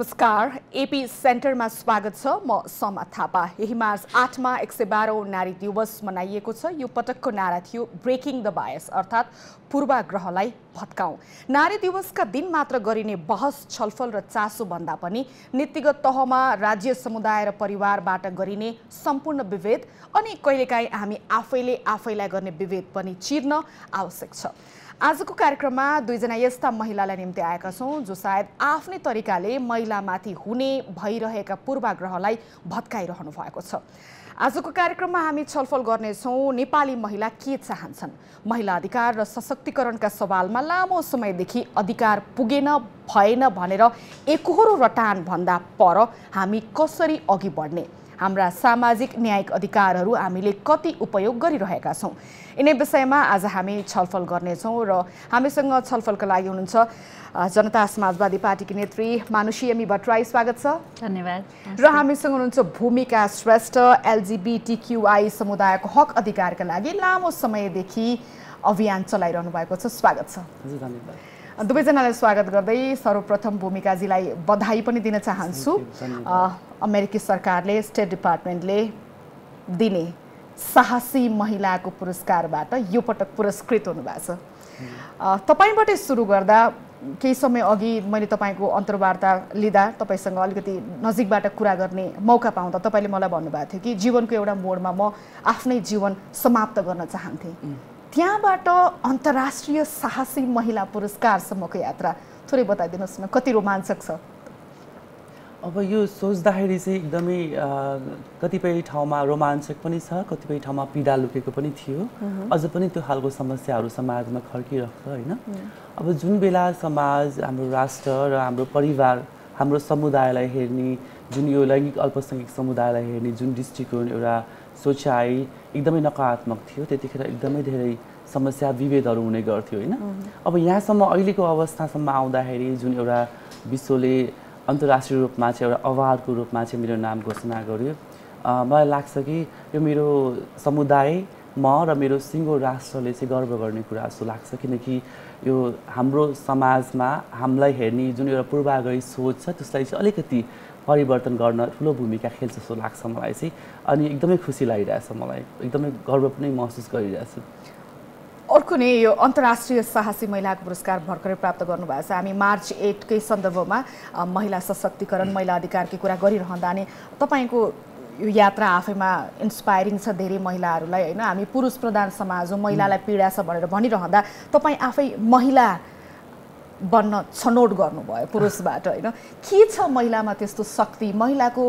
नमस्कार, epicenter मा स्वागत छ। म समा थापा। यही मार्च 8 मा 112औं नारी दिवस मनाइएको छ। यो पटकको नारा थियो ब्रेकिङ द बायस, अर्थात् पूर्वाग्रहलाई भत्काऊ। नारी दिवसका दिन मात्र गरिने बहस, छलफल र चासो भन्दा पनि नीतिगत तहमा राज्य, समुदाय र परिवारबाट गरिने सम्पूर्ण विभेद अनि कहिलेकाहीँ हामी आफैलाई गर्ने विभेद पनि चिर्न आवश्यक छ। आजको कार्यक्रममा दुईजना यस्ता महिलालाई निम्ति आएका छौं जो सायद आफ्नै तरिकाले महिलामाथि हुने भइरहेका पूर्वाग्रहलाई भत्काइरहनु भएको छ। आजको कार्यक्रममा हामी छलफल गर्नेछौं नेपाली महिला के चाहन्छन्। महिला अधिकार र सशक्तिकरणका सवालमा लामो समयदेखि अधिकार पुगेन भएन भनेर एकहोरो रटान भन्दा पर हामी कसरी अघि बढ्ने, हाम्रा सामाजिक न्यायिक अधिकारहरू हामीले कति उपयोग गरिरहेका छौं, यिनै विषयमा आज हामी छलफल गर्नेछौं। र हामीसँग छलफलका लागि हुनुहुन्छ जनता समाजवादी पार्टीकी नेत्री मानुषी भट्टराई, स्वागत छ। धन्यवाद। र हामीसँग हुनुहुन्छ भूमिका श्रेष्ठ, LGBTQI समुदायको हक अधिकारका लागि लामो समयदेखि अभियान चलाइरहनु भएको छ, स्वागत छ। धन्यवाद। दुवैजनालाई स्वागत गर्दै सर्वप्रथम भूमिकाजीलाई बधाई पनि दिन चाहन्छु। अमेरिकी सरकारले, स्टेट डिपार्टमेन्टले दिने साहसी महिलाको पुरस्कारबाट यो पटक पुरस्कृत हुनुभएको छ। तपाईबाट सुरु गर्दा केही समय अघि मैले तपाईको अन्तर्वार्ता लिँदा तपाईसँग अलिकति नजिकबाट कुरा गर्ने मौका पाउँदा तपाईले मलाई भन्नुभएको थियो कि जीवनको एउटा मोडमा म आफ्नै जीवन समाप्त गर्न चाहन्थे। त्यहाँबाट अन्तर्राष्ट्रिय साहसी महिला पुरस्कारसम्मको यात्रा थोरै बताइदिनुहोस् न, कति रोमाञ्चक छ? अब यो सोच्दाखेरि चाहिँ एकदमै कतिपय ठाउँमा रोमाञ्चक पनि छ, कतिपय ठाउँमा पीडा लुकेको पनि थियो। अझ पनि त्यो खालको समस्याहरू समाजमा खड्किरहेको होइन। अब जुन बेला समाज, हाम्रो राष्ट्र र हाम्रो परिवार, हाम्रो समुदायलाई हेर्ने, जुन यो लैङ्गिक अल्पसङ्ख्यक समुदायलाई हेर्ने जुन दृष्टिकोण, एउटा सोचाइ एकदमै नकारात्मक थियो, त्यतिखेर एकदमै धेरै समस्या विभेदहरू हुने गर्थ्यो होइन। अब यहाँसम्म अहिलेको अवस्थासम्म आउँदाखेरि जुन एउटा विश्वले अन्तर्राष्ट्रिय रूपमा चाहिँ एउटा अवार्डको रूपमा चाहिँ मेरो नाम घोषणा गर्यो, मलाई लाग्छ कि यो मेरो समुदाय, म र मेरो सिङ्गो राष्ट्रले चाहिँ गर्व गर्ने कुरा जस्तो लाग्छ। किनकि यो हाम्रो समाजमा हामीलाई हेर्ने जुन एउटा पूर्वाग्रही सोच छ त्यसलाई चाहिँ अलिकति परिवर्तन गर्न ठुलो भूमिका खेल्छ जस्तो लाग्छ मलाई चाहिँ। अनि एकदमै खुसी लागिरहेछ, मलाई एकदमै गर्व पनि महसुस गरिरहेछु। अर्को नै यो अन्तर्राष्ट्रिय साहसी महिलाको पुरस्कार भर्खरै प्राप्त गर्नुभएको छ। हामी मार्च 8 कै सन्दर्भमा महिला सशक्तिकरण, महिला अधिकारकी कुरा गरिरहँदा नि तपाईको यो यात्रा आफैमा इन्स्पायरिङ छ धेरै महिलाहरूलाई होइन। हामी पुरुष प्रधान समाज हो, महिलालाई पीडा छ भनेर भनिरहँदा तपाईँ आफै महिला बन्न छनौट गर्नुभयो पुरुषबाट होइन। के छ महिलामा त्यस्तो शक्ति, महिलाको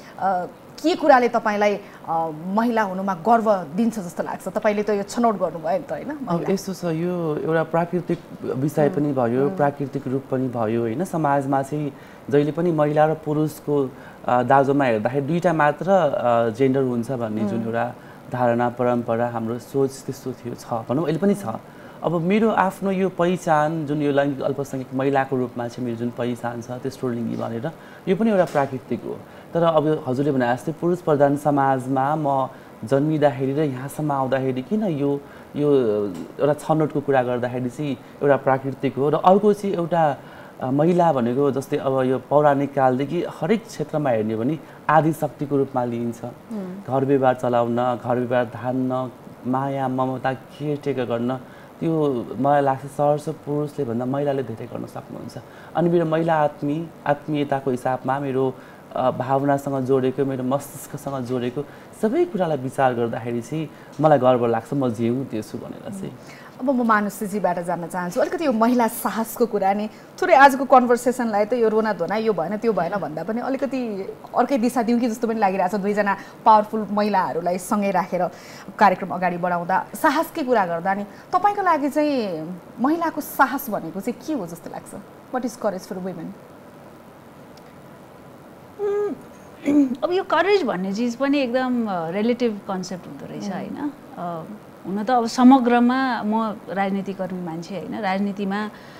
के कुराले तपाईलाई महिला हुनुमा गर्व दिन्छ जस्तो लाग्छ? तपाईले त यो छनौट गर्नुभयो नि त होइन। यस्तो छ, यो एउटा प्राकृतिक विषय पनि भयो, प्राकृतिक रूप पनि भयो होइन। समाजमा चाहिँ जहिले पनि महिला र पुरुषको दाजुमा हेर्दाखेरि दुईटा मात्र जेन्डर हुन्छ भन्ने जुन एउटा धारणा, परम्परा, हाम्रो सोच त्यस्तो थियो, छ भनौँ, अहिले पनि छ। अब मेरो आफ्नो यो पहिचान, जुन यो लैङ्गिक अल्पसङ्ख्यक महिलाको रूपमा चाहिँ मेरो जुन पहिचान छ त्यस्तो लिङ्गी भनेर, यो पनि एउटा प्राकृतिक हो। तर अब हजुरले भने जस्तै पुरुष प्रधान समाजमा म जन्मिँदाखेरि र यहाँसम्म आउँदाखेरि किन यो एउटा छनौटको कुरा गर्दाखेरि चाहिँ एउटा प्राकृतिक हो। र अर्को चाहिँ एउटा महिला भनेको जस्तै अब यो पौराणिक कालदेखि हरेक क्षेत्रमा हेर्ने भने आदि शक्तिको रूपमा लिइन्छ। घर व्यवहार चलाउन, घर व्यवहार धान्न, माया ममता केयरटेकर गर्न, त्यो मलाई लाग्छ सहर्ष पुरुषले भन्दा महिलाले धेरै गर्न सक्नुहुन्छ। अनि मेरो महिला आत्मीयताको हिसाबमा मेरो भावनासँग जोडेको, मेरो मस्तिष्कसँग जोडेको सबै कुरालाई विचार गर्दाखेरि चाहिँ मलाई गर्व लाग्छ, म जिउ त्यो छु भनेर चाहिँ। अब म मानुषीजीबाट जान्न चाहन्छु अलिकति यो महिला साहसको कुरा नि। थोरै आजको कन्भर्सेसनलाई त यो रोना धोना यो भएन त्यो भएन भन्दा पनि अलिकति अर्कै दिशा दिउँ कि जस्तो पनि लागिरहेछ। दुईजना पावरफुल महिलाहरूलाई सँगै राखेर कार्यक्रम अगाडि बढाउँदा साहसकै कुरा गर्दा नि तपाईँको लागि चाहिँ महिलाको साहस भनेको चाहिँ के हो जस्तो लाग्छ? What is courage for women? अब यो करेज भन्ने चिज पनि एकदम रिलेटिभ कन्सेप्ट हुँदो रहेछ होइन। हुन त अब समग्रमा म राजनीतिकर्मी मान्छे होइन। राजनीतिमा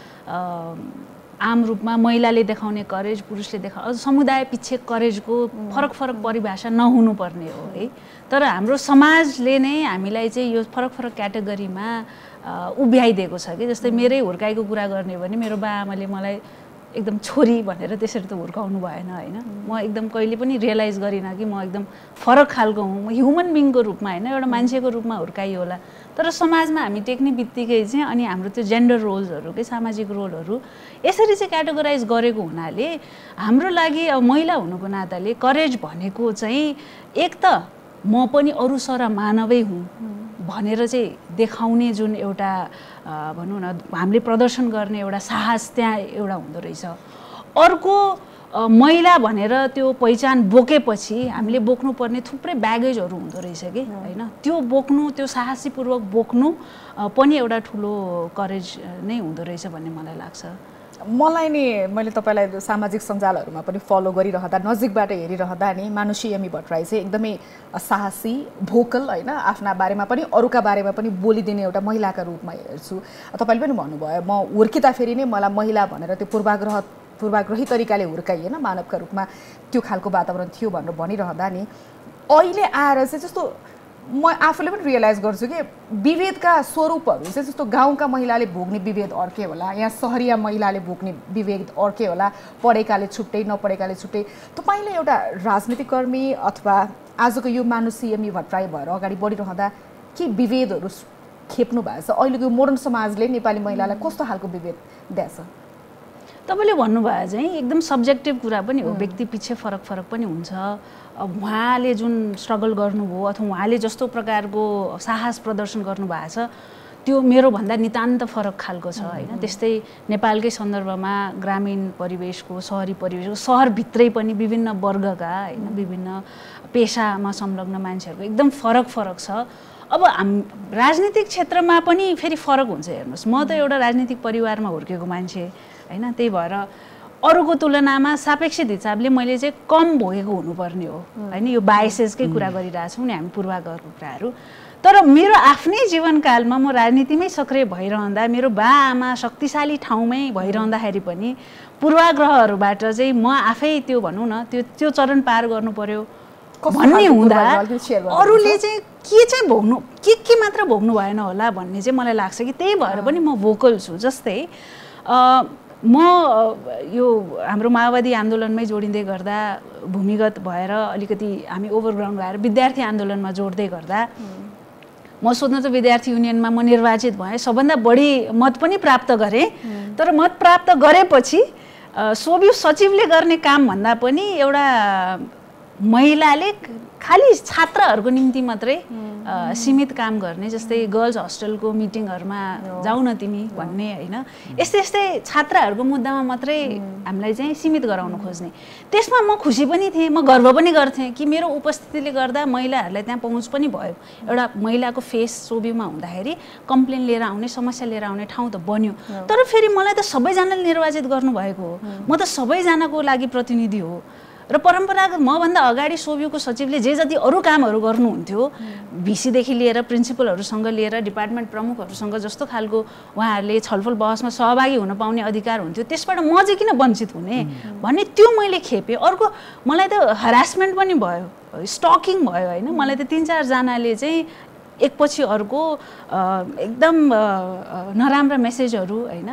आम रूपमा महिलाले देखाउने करेज, पुरुषले देखाउने समुदाय पछि करेजको फरक परिभाषा नहुनुपर्ने हो है। तर हाम्रो समाजले नै हामीलाई चाहिँ यो फरक क्याटेगोरीमा उभ्याइदिएको छ कि। जस्तै मेरै हुर्काइको कुरा गर्ने भने मेरो बाआमाले मलाई एकदम छोरी भनेर त्यसरी त हुर्काउनु भएन होइन म एकदम कहिले पनि रियलाइज गरिनँ कि म एकदम फरक खालको हुँ म ह्युमन बिङको रूपमा होइन एउटा मान्छेको रूपमा हुर्काइयो होला तर समाजमा हामी टेक्ने बित्तिकै चाहिँ अनि हाम्रो त्यो जेन्डर रोल्सहरू के सामाजिक रोलहरू यसरी चाहिँ क्याटेगोराइज गरेको हुनाले हाम्रो लागि अब महिला हुनुको नाताले करेज भनेको चाहिँ एक त म पनि अरू सर मानवै हुँ भनेर चाहिँ देखाउने जुन एउटा भनौँ न हामीले प्रदर्शन गर्ने एउटा साहस त्यहाँ एउटा हुँदो रहेछ अर्को महिला भनेर त्यो पहिचान बोकेपछि हामीले बोक्नुपर्ने थुप्रै ब्यागेजहरू हुँदो रहेछ कि होइन त्यो बोक्नु त्यो साहसीपूर्वक बोक्नु पनि एउटा ठुलो करेज नै हुँदो रहेछ भन्ने मलाई लाग्छ मलाई नि मैले तपाईलाई सामाजिक सञ्जालहरूमा पनि फलो गरिरहँदा नजिकबाट हेरिरहँदा नि मानुषी एमी भट्टराई चाहिँ एकदमै साहसी भोकल होइन आफ्ना बारेमा पनि अरूका बारेमा पनि बोलिदिने एउटा महिलाका रूपमा हेर्छु तपाईँले पनि भन्नुभयो म हुर्किँदाखेरि नै मलाई महिला भनेर त्यो पूर्वाग्रही तरिकाले हुर्काइएन मानवका रूपमा त्यो खालको वातावरण थियो भनेर भनिरहँदा नि अहिले आएर चाहिँ जस्तो म आफूले पनि रियलाइज गर्छु कि विभेदका स्वरूपहरू चाहिँ जस्तो गाउँका महिलाले भोग्ने विभेद अर्कै होला यहाँ सहरिया महिलाले भोग्ने विभेद अर्कै होला पढेकाले छुट्टै नपढेकाले छुट्टै तपाईँले एउटा राजनीतिक कर्मी अथवा आजको यो मानुषी एमी भट्टराई भएर अगाडि बढिरहँदा के विभेदहरू खेप्नु भएको छ अहिलेको यो मोडर्न समाजले नेपाली महिलालाई कस्तो खालको विभेद दिएछ तपाईँले भन्नुभयो चाहिँ एकदम सब्जेक्टिभ कुरा पनि हो व्यक्ति पछि फरक फरक पनि हुन्छ अब उहाँले जुन स्ट्रगल गर्नुभयो अथवा उहाँले जस्तो प्रकारको साहस प्रदर्शन गर्नुभएको छ त्यो मेरोभन्दा नितान्त फरक खालको छ होइन त्यस्तै नेपालकै सन्दर्भमा ग्रामीण परिवेशको सहरी परिवेशको सहरभित्रै पनि विभिन्न वर्गका होइन विभिन्न पेसामा संलग्न मान्छेहरूको एकदम फरक फरक छ अब राजनीतिक क्षेत्रमा पनि फेरि फरक हुन्छ हेर्नुहोस् म त एउटा राजनीतिक परिवारमा हुर्केको मान्छे होइन त्यही भएर अरूको तुलनामा सापेक्षित हिसाबले मैले चाहिँ कम भोगेको हुनुपर्ने हो होइन यो बायसेसकै कुरा गरिरहेछौँ नि हामी पूर्वाग्रहको कुराहरू तर मेरो आफ्नै जीवनकालमा म राजनीतिमै सक्रिय भइरहँदा मेरो बाआमा शक्तिशाली ठाउँमै भइरहँदाखेरि पनि पूर्वाग्रहहरूबाट चाहिँ म आफै त्यो भनौँ न त्यो चरण पार गर्नु पर्यो भन्ने हुँदा अरूले चाहिँ के चाहिँ भोग्नु के मात्र भोग्नु भएन होला भन्ने चाहिँ मलाई लाग्छ कि त्यही भएर पनि म भोकल छु जस्तै म यो हाम्रो माओवादी आन्दोलनमै जोडिँदै गर्दा भूमिगत भएर अलिकति हामी ओभरग्राउन्ड भएर विद्यार्थी आन्दोलनमा जोड्दै गर्दा म स्वतन्त्र विद्यार्थी युनियनमा म निर्वाचित भएँ सबभन्दा बढी मत पनि प्राप्त गरेँ तर मत प्राप्त गरेपछि सोभि सचिवले गर्ने काम भन्दा पनि एउटा महिलाले खालि छात्रहरूको निम्ति मात्रै सीमित काम गर्ने जस्तै गर्ल्स हस्टेलको मिटिङहरूमा जाऊ न तिमी भन्ने होइन यस्तै यस्तै छात्राहरूको मुद्दामा मात्रै हामीलाई चाहिँ सीमित गराउन खोज्ने त्यसमा म खुसी पनि थिएँ म गर्व पनि गर्थेँ कि मेरो उपस्थितिले गर्दा महिलाहरूलाई त्यहाँ पहुँच पनि भयो एउटा महिलाको फेस सोभ्यूमा हुँदाखेरि कम्प्लेन लिएर आउने समस्या लिएर आउने ठाउँ त बन्यो तर फेरि मलाई त सबैजनाले निर्वाचित गर्नुभएको हो म त सबैजनाको लागि प्रतिनिधि हो र परम्परागत मभन्दा अगाडि सोभ्यूको सचिवले जे जति अरू कामहरू गर्नुहुन्थ्यो भिसीदेखि लिएर प्रिन्सिपलहरूसँग लिएर डिपार्टमेन्ट प्रमुखहरूसँग जस्तो खालको उहाँहरूले छलफल बहसमा सहभागी हुन पाउने अधिकार हुन्थ्यो त्यसबाट म चाहिँ किन वञ्चित हुने भन्ने त्यो मैले खेपेँ अर्को मलाई त हरासमेन्ट पनि भयो स्टकिङ भयो होइन मलाई त 3-4 जनाले चाहिँ एकपछि अर्को एकदम नराम्रा मेसेजहरू होइन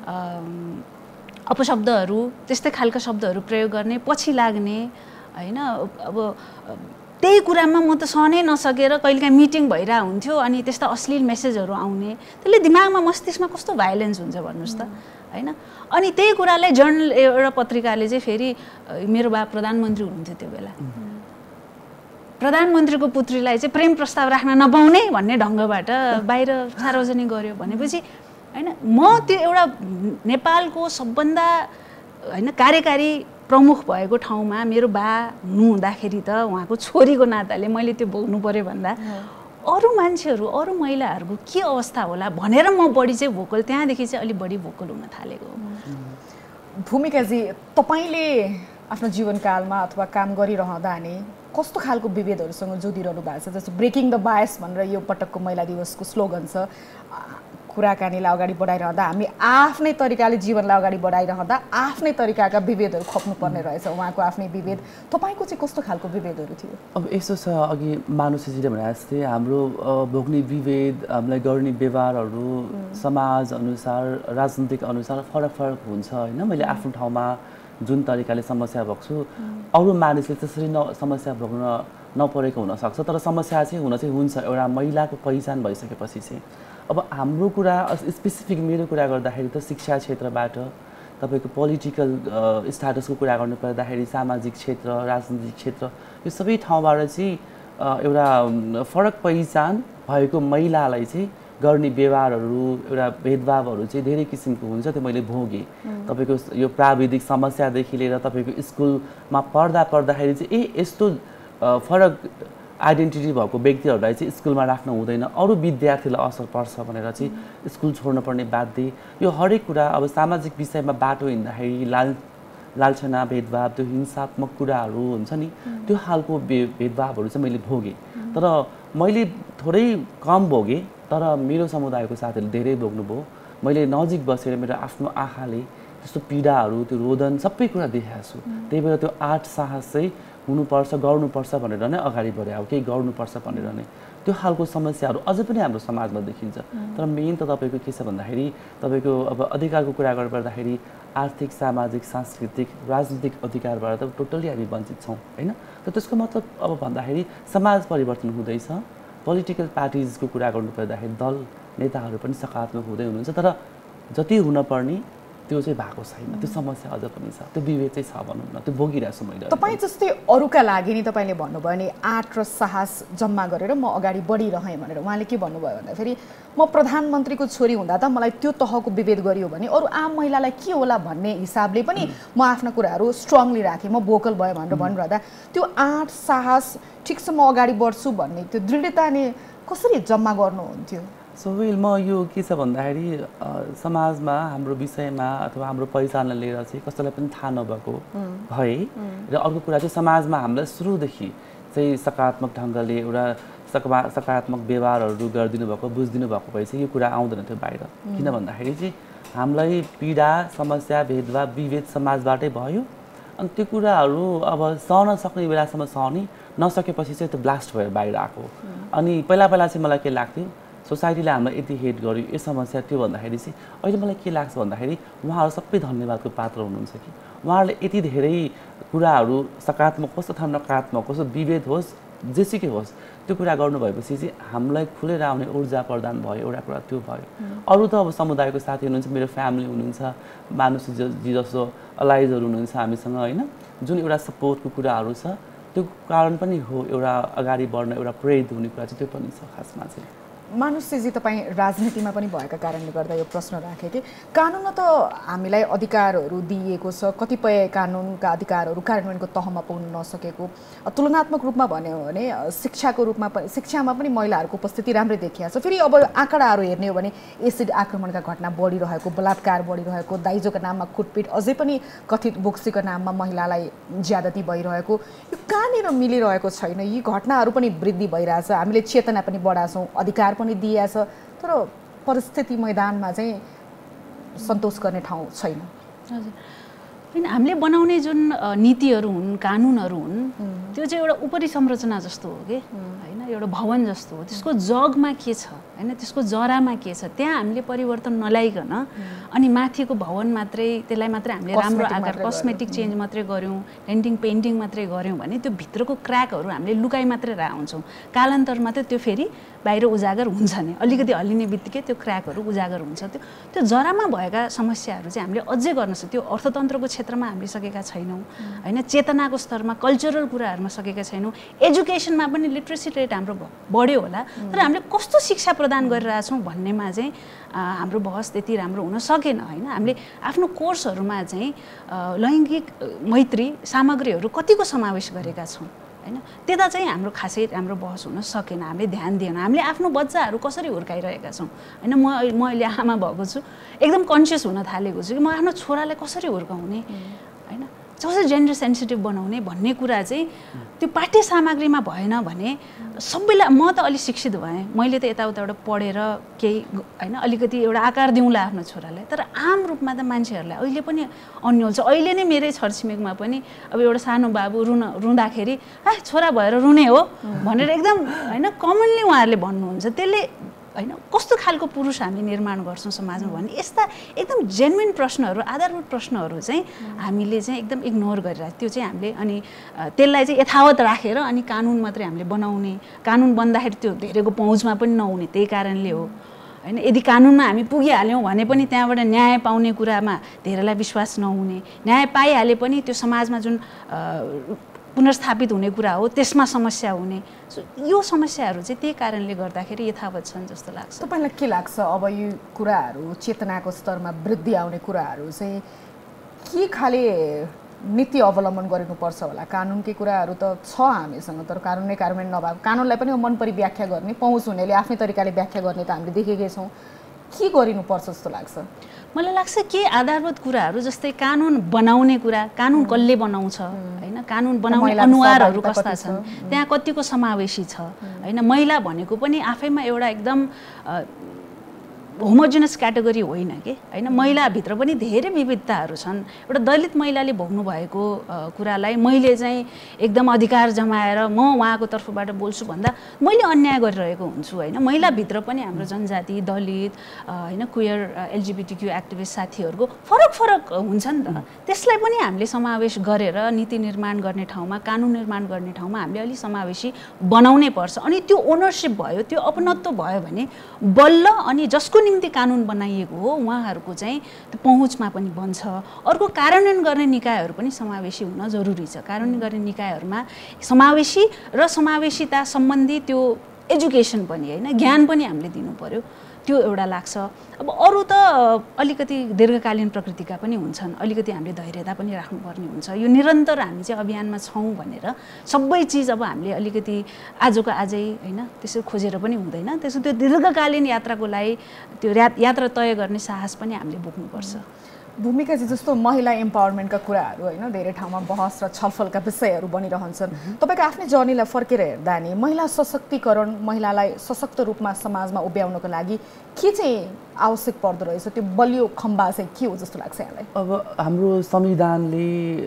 अपशब्दहरू त्यस्तै खालका शब्दहरू प्रयोग गर्ने पछि लाग्ने होइन अब त्यही कुरामा म त सहनै नसकेर कहिलेकाहीँ मिटिङ भइरहेको हुन्थ्यो अनि त्यस्ता अश्लील मेसेजहरू आउने त्यसले दिमागमा मस्तिष्कमा कस्तो भाइलेन्स हुन्छ भन्नुहोस् त होइन अनि त्यही कुरालाई जर्नल एउटा पत्रिकाले चाहिँ फेरि मेरो बा प्रधानमन्त्री हुनुहुन्थ्यो त्यो बेला प्रधानमन्त्रीको पुत्रीलाई चाहिँ प्रेम प्रस्ताव राख्न नपाउने भन्ने ढङ्गबाट बाहिर सार्वजनिक गर्यो भनेपछि होइन म त्यो एउटा नेपालको सबभन्दा होइन कार्यकारी प्रमुख भएको ठाउँमा मेरो बा हुनुहुँदाखेरि त उहाँको छोरीको नाताले मैले त्यो भोग्नु पर्यो भन्दा अरू मान्छेहरू अरू महिलाहरूको के अवस्था होला भनेर म बढी चाहिँ भोकल त्यहाँदेखि चाहिँ अलिक बढी भोकल हुन थालेको हो भूमिकाजी तपाईँले आफ्नो जीवनकालमा अथवा काम गरिरहँदा नि कस्तो खालको विभेदहरूसँग जोडिरहनु भएको छ जस्तो ब्रेकिङ द बायस भनेर यो पटकको महिला दिवसको स्लोगन छ कुराकानीलाई अगाडि बढाइरहँदा हामी आफ्नै तरिकाले जीवनलाई अगाडि बढाइरहँदा आफ्नै तरिकाका विभेदहरू खप्नुपर्ने रहेछ उहाँको आफ्नै विभेद तपाईको चाहिँ कस्तो खालको विभेदहरू थियो अब यसो छ अघि मानुषजीले भने जस्तै हाम्रो भोग्ने विभेद हामीलाई गर्ने व्यवहारहरू समाज अनुसार राजनीतिक अनुसार फरक फरक हुन्छ होइन मैले आफ्नो ठाउँमा जुन तरिकाले समस्या भोग्छु अरू मानिसले त्यसरी समस्या भोग्न नपरेको हुनसक्छ तर समस्या चाहिँ हुन्छ एउटा महिलाको पहिचान भइसकेपछि चाहिँ अब हाम्रो कुरा स्पेसिफिक मेरो कुरा गर्दाखेरि त शिक्षा क्षेत्रबाट तपाईको पोलिटिकल स्ट्याटसको कुरा गर्नु पर्दाखेरि सामाजिक क्षेत्र राजनीतिक क्षेत्र यो सबै ठाउँबाट चाहिँ एउटा फरक पहिचान भएको महिलालाई चाहिँ गर्ने व्यवहारहरू एउटा भेदभावहरू चाहिँ धेरै किसिमको हुन्छ त्यो मैले भोगेँ तपाईको यो प्राविधिक समस्यादेखि लिएर तपाईको स्कुलमा पढ्दाखेरि चाहिँ यस्तो फरक आइडेन्टिटी भएको व्यक्तिहरूलाई चाहिँ स्कुलमा राख्नु हुँदैन अरू विद्यार्थीलाई असर पर्छ भनेर चाहिँ स्कुल छोड्न पर्ने बाध्य यो हरेक कुरा अब सामाजिक विषयमा बाटो हिँड्दाखेरि लालछना भेदभाव त्यो हिंसात्मक कुराहरू हुन्छ नि त्यो खालको भेदभावहरू चाहिँ मैले भोगेँ तर मैले थोरै कम भोगेँ तर मेरो समुदायको साथीहरूले धेरै भोग्नुभयो मैले नजिक बसेर मेरो आफ्नो आँखाले त्यस्तो पीडाहरू त्यो रोदन सबै कुरा देखाएको छु त्यही भएर त्यो आर्ट साहस चाहिँ हुनुपर्छ गर्नुपर्छ भनेर नै अगाडि बढे अब केही गर्नुपर्छ भनेर नै त्यो खालको समस्याहरू अझै पनि हाम्रो समाजमा देखिन्छ तर मेन त तपाईँको के छ भन्दाखेरि तपाईँको अब अधिकारको कुरा गर्नुपर्दाखेरि आर्थिक सामाजिक सांस्कृतिक राजनीतिक अधिकारबाट त टोटल्ली हामी वञ्चित छौँ होइन त त्यसको मतलब अब भन्दाखेरि समाज परिवर्तन हुँदैछ पोलिटिकल पार्टिजको कुरा गर्नुपर्दाखेरि दल नेताहरू पनि सकारात्मक हुँदै हुनुहुन्छ तर जति हुनपर्ने त्यो चाहिँ भएको छैन त्यो समस्या अझ पनि छ त्यो विभेद चाहिँ छ भनौँ न त्यो भोगिरहेको छु मैले तपाईँ जस्तै अरूका लागि नि तपाईँले भन्नुभयो नि आँट र साहस जम्मा गरेर म अगाडि बढिरहेँ भनेर उहाँले के भन्नुभयो भन्दाखेरि म प्रधानमन्त्रीको छोरी हुँदा त मलाई त्यो तहको विभेद गरियो भने अरू आम महिलालाई के होला भन्ने हिसाबले पनि म आफ्ना कुराहरू स्ट्रङली राखेँ म भोकल भयो भनेर भनिरहँदा त्यो आँट साहस ठिक छ म अगाडि बढ्छु भन्ने त्यो दृढता नि कसरी जम्मा गर्नुहुन्थ्यो सोहेल म यो के छ भन्दाखेरि समाजमा हाम्रो विषयमा अथवा हाम्रो पहिचानलाई लिएर चाहिँ कसैलाई पनि थाहा नभएको भए र अर्को कुरा चाहिँ समाजमा हामीलाई सुरुदेखि चाहिँ सकारात्मक ढङ्गले एउटा सकारात्मक व्यवहारहरू गरिदिनु भएको बुझिदिनु भएको भए चाहिँ यो कुरा आउँदैन थियो बाहिर किन भन्दाखेरि चाहिँ हामीलाई पीडा समस्या भेदभाव विभेद समाजबाटै भयो अनि त्यो कुराहरू अब सहन सक्ने बेलासम्म सहने नसकेपछि चाहिँ त्यो ब्लास्ट भएर बाहिर आएको अनि पहिला चाहिँ मलाई के लाग्थ्यो सोसाइटीले हामीलाई यति हेट गर्यो यो समस्या त्यो भन्दाखेरि चाहिँ अहिले मलाई के लाग्छ भन्दाखेरि उहाँहरू सबै धन्यवादको पात्र हुनुहुन्छ कि उहाँहरूले यति धेरै कुराहरू सकारात्मक होस् अथवा नकारात्मक होस् विभेद होस् जेसुकै होस् त्यो कुरा गर्नुभएपछि चाहिँ हामीलाई खुलेर आउने ऊर्जा प्रदान भयो एउटा कुरा त्यो भयो अरू त अब समुदायको साथी हुनुहुन्छ मेरो फ्यामिली हुनुहुन्छ मानुषजी जस्तो अलाइजहरू हुनुहुन्छ हामीसँग होइन जुन एउटा सपोर्टको कुराहरू छ त्यो कारण पनि हो एउटा अगाडि बढ्न एउटा प्रेरित हुने कुरा चाहिँ त्यो पनि छ खासमा चाहिँ मानुषजी तपाईँ राजनीतिमा पनि भएका कारणले गर्दा यो प्रश्न राखेँ कि कानुनमा त हामीलाई अधिकारहरू दिइएको छ कतिपय कानुनका अधिकारहरू कार्यान्वयनको तहमा पुग्न नसकेको तुलनात्मक रूपमा भन्यो भने शिक्षामा पनि महिलाहरूको उपस्थिति राम्रै देखिएको छ फेरि अब आँकडाहरू हेर्ने हो भने एसिड आक्रमणका घटना बढिरहेको बलात्कार बढिरहेको दाइजोको नाममा कुटपिट अझै पनि कथित बोक्सीको नाममा महिलालाई ज्यादती भइरहेको यो कहाँनिर मिलिरहेको छैन यी घटनाहरू पनि वृद्धि भइरहेछ हामीले चेतना पनि बढाछौँ अधिकार पनि दिएछ तर परिस्थिति मैदानमा चाहिँ सन्तोष गर्ने ठाउँ छैन हजुर हैन हामीले बनाउने जुन नीतिहरू हुन् कानुनहरू हुन् त्यो चाहिँ एउटा उपरि संरचना जस्तो हो के हैन एउटा भवन जस्तो हो त्यसको जगमा के छ हैन त्यसको जरामा के छ त्यहाँ हामीले परिवर्तन नल्याइकन अनि माथिको भवन मात्रै त्यसलाई मात्रै हामीले राम्रो आकार कस्मेटिक चेन्ज मात्रै गर्यौं डेन्टिङ पेन्टिङ मात्रै गर्यौं भने त्यो भित्रको क्र्याकहरू हामीले लुकाइ मात्रै राख्छौं कालान्तरमा त्यो फेरि बाहिर उजागर हुन्छ नि अलिकति हल्लिने बित्तिकै त्यो क्र्याकहरू उजागर हुन्छ त्यो जरामा भएका समस्याहरू चाहिँ हामीले अझै गर्न सक्छौं त्यो अर्थतन्त्रको क्षेत्रमा हामीले सकेका छैनौं हैन चेतनाको स्तरमा कल्चरल कुराहरुमा सकेका छैनौं एजुकेसनमा पनि लिटरेसी रेट हाम्रो बढ्यो होला तर हामीले कस्तो शिक्षा प्रदान गरिरहेछौं भन्नेमा चाहिँ हाम्रो बहस त्यति राम्रो हुन सकेन हैन हामीले आफ्नो कोर्सहरुमा चाहिँ लैंगिक मैत्री सामग्रीहरु कतिको समावेश गरेका छौं हैन त्यता चाहिँ हाम्रो खासै राम्रो बहस हुन सकेन हामीले ध्यान दिएन हामीले आफ्नो बच्चाहरु कसरी हुर्काइरहेका छौं हैन म अहिले आमा भएको छु एकदम कन्सियस हुन थालेको छु कि म आफ्नो छोरालाई कसरी हुर्काउने हैन कसरी जेन्डर सेन्सिटिभ बनाउने भन्ने कुरा चाहिँ त्यो पाठ्य सामग्रीमा भएन भने सबैलाई म त अलिक शिक्षित भएँ मैले त यताउताबाट पढेर केही होइन अलिकति एउटा आकार दिउँला आफ्नो छोरालाई तर आम रूपमा त मान्छेहरूलाई अहिले पनि अन्यल छ अहिले नै मेरै छरछिमेकमा पनि अब एउटा सानो बाबु रुँदाखेरि छोरा भएर रुने हो भनेर एकदम होइन कमनली उहाँहरूले भन्नुहुन्छ त्यसले होइन कस्तो खालको पुरुष हामी निर्माण गर्छौँ समाजमा भन्ने यस्ता एकदम जेन्युन प्रश्नहरू आधारभूत प्रश्नहरू चाहिँ हामीले चाहिँ एकदम इग्नोर गरिरहेको त्यो चाहिँ हामीले अनि त्यसलाई चाहिँ यथावत राखेर अनि कानुन मात्रै हामीले बनाउने कानुन बन्दाखेरि त्यो धेरैको पहुँचमा पनि नहुने त्यही कारणले हो होइन यदि कानुनमा हामी पुगिहाल्यौँ भने पनि त्यहाँबाट न्याय पाउने कुरामा धेरैलाई विश्वास नहुने न्याय पाइहाले पनि त्यो समाजमा जुन पुनर्स्थापित हुने कुरा हो त्यसमा समस्या हुने यो समस्याहरू चाहिँ त्यही कारणले गर्दाखेरि यथावत छन् जस्तो लाग्छ तपाईलाई के लाग्छ अब यो कुराहरू चेतनाको स्तरमा वृद्धि आउने कुराहरू चाहिँ के खाले नीति अवलम्बन गरिनुपर्छ होला कानुनकै कुराहरू त छ हामीसँग तर कानुनै कार्यान्वयन नभएको कानुनलाई पनि मनपरी व्याख्या गर्ने पहुँच हुनेले आफ्नै तरिकाले व्याख्या गर्ने त हामीले देखेकै छौँ के गरिनुपर्छ जस्तो लाग्छ मलाई लाग्छ के आधारभूत कुराहरू जस्तै कानुन बनाउने कुरा कानुन कसले बनाउँछ होइन कानुन बनाउने अनुहारहरू कस्ता छन् त्यहाँ कतिको समावेशी छ होइन महिला भनेको पनि आफैमा एउटा एकदम होमोजिनस क्याटेगोरी होइन कि होइन महिलाभित्र पनि धेरै विविधताहरू छन् एउटा दलित महिलाले भोग्नु भएको कुरालाई मैले चाहिँ एकदम अधिकार जमाएर म उहाँको तर्फबाट बोल्छु भन्दा मैले अन्याय गरिरहेको हुन्छु होइन महिलाभित्र पनि हाम्रो जनजाति दलित होइन क्वेयर एलजिबिटिक्यू एक्टिभिस्ट साथीहरूको फरक फरक हुन्छ नि त त्यसलाई पनि हामीले समावेश गरेर नीति निर्माण गर्ने ठाउँमा कानुन निर्माण गर्ने ठाउँमा हामीले अलिक समावेशी बनाउनै पर्छ अनि त्यो ओनरसिप भयो त्यो अपनत्व भयो भने बल्ल अनि जसको निम्ति कानुन बनाइएको हो उहाँहरूको चाहिँ त्यो पहुँचमा पनि बन्छ अर्को कार्यान्वयन गर्ने निकायहरू पनि समावेशी हुन जरुरी छ कार्यान्वयन गर्ने निकायहरूमा समावेशी र समावेशिता सम्बन्धी त्यो एजुकेसन पनि होइन ज्ञान पनि हामीले दिनु पर्यो त्यो एउटा लाग्छ अब अरू त अलिकति दीर्घकालीन प्रकृतिका पनि हुन्छन् अलिकति हामीले धैर्यता पनि राख्नुपर्ने हुन्छ यो निरन्तर हामी चाहिँ अभियानमा छौँ भनेर सबै चिज अब हामीले अलिकति आजको आजै होइन त्यसो खोजेर पनि हुँदैन त्यसो त्यो दीर्घकालीन यात्राको लागि त्यो यात्रा तय गर्ने साहस पनि हामीले बोक्नुपर्छ भूमिकाजी जस्तो महिला एम्पावरमेन्टका कुराहरू होइन धेरै ठाउँमा बहस र छलफलका विषयहरू बनिरहन्छन् तपाईँको आफ्नै जर्नीलाई फर्केर हेर्दा नि महिला सशक्तिकरण महिलालाई सशक्त रूपमा समाजमा उभ्याउनको लागि के चाहिँ आवश्यक पर्दो रहेछ त्यो बलियो खम्बा चाहिँ के हो जस्तो लाग्छ यहाँलाई अब हाम्रो संविधानले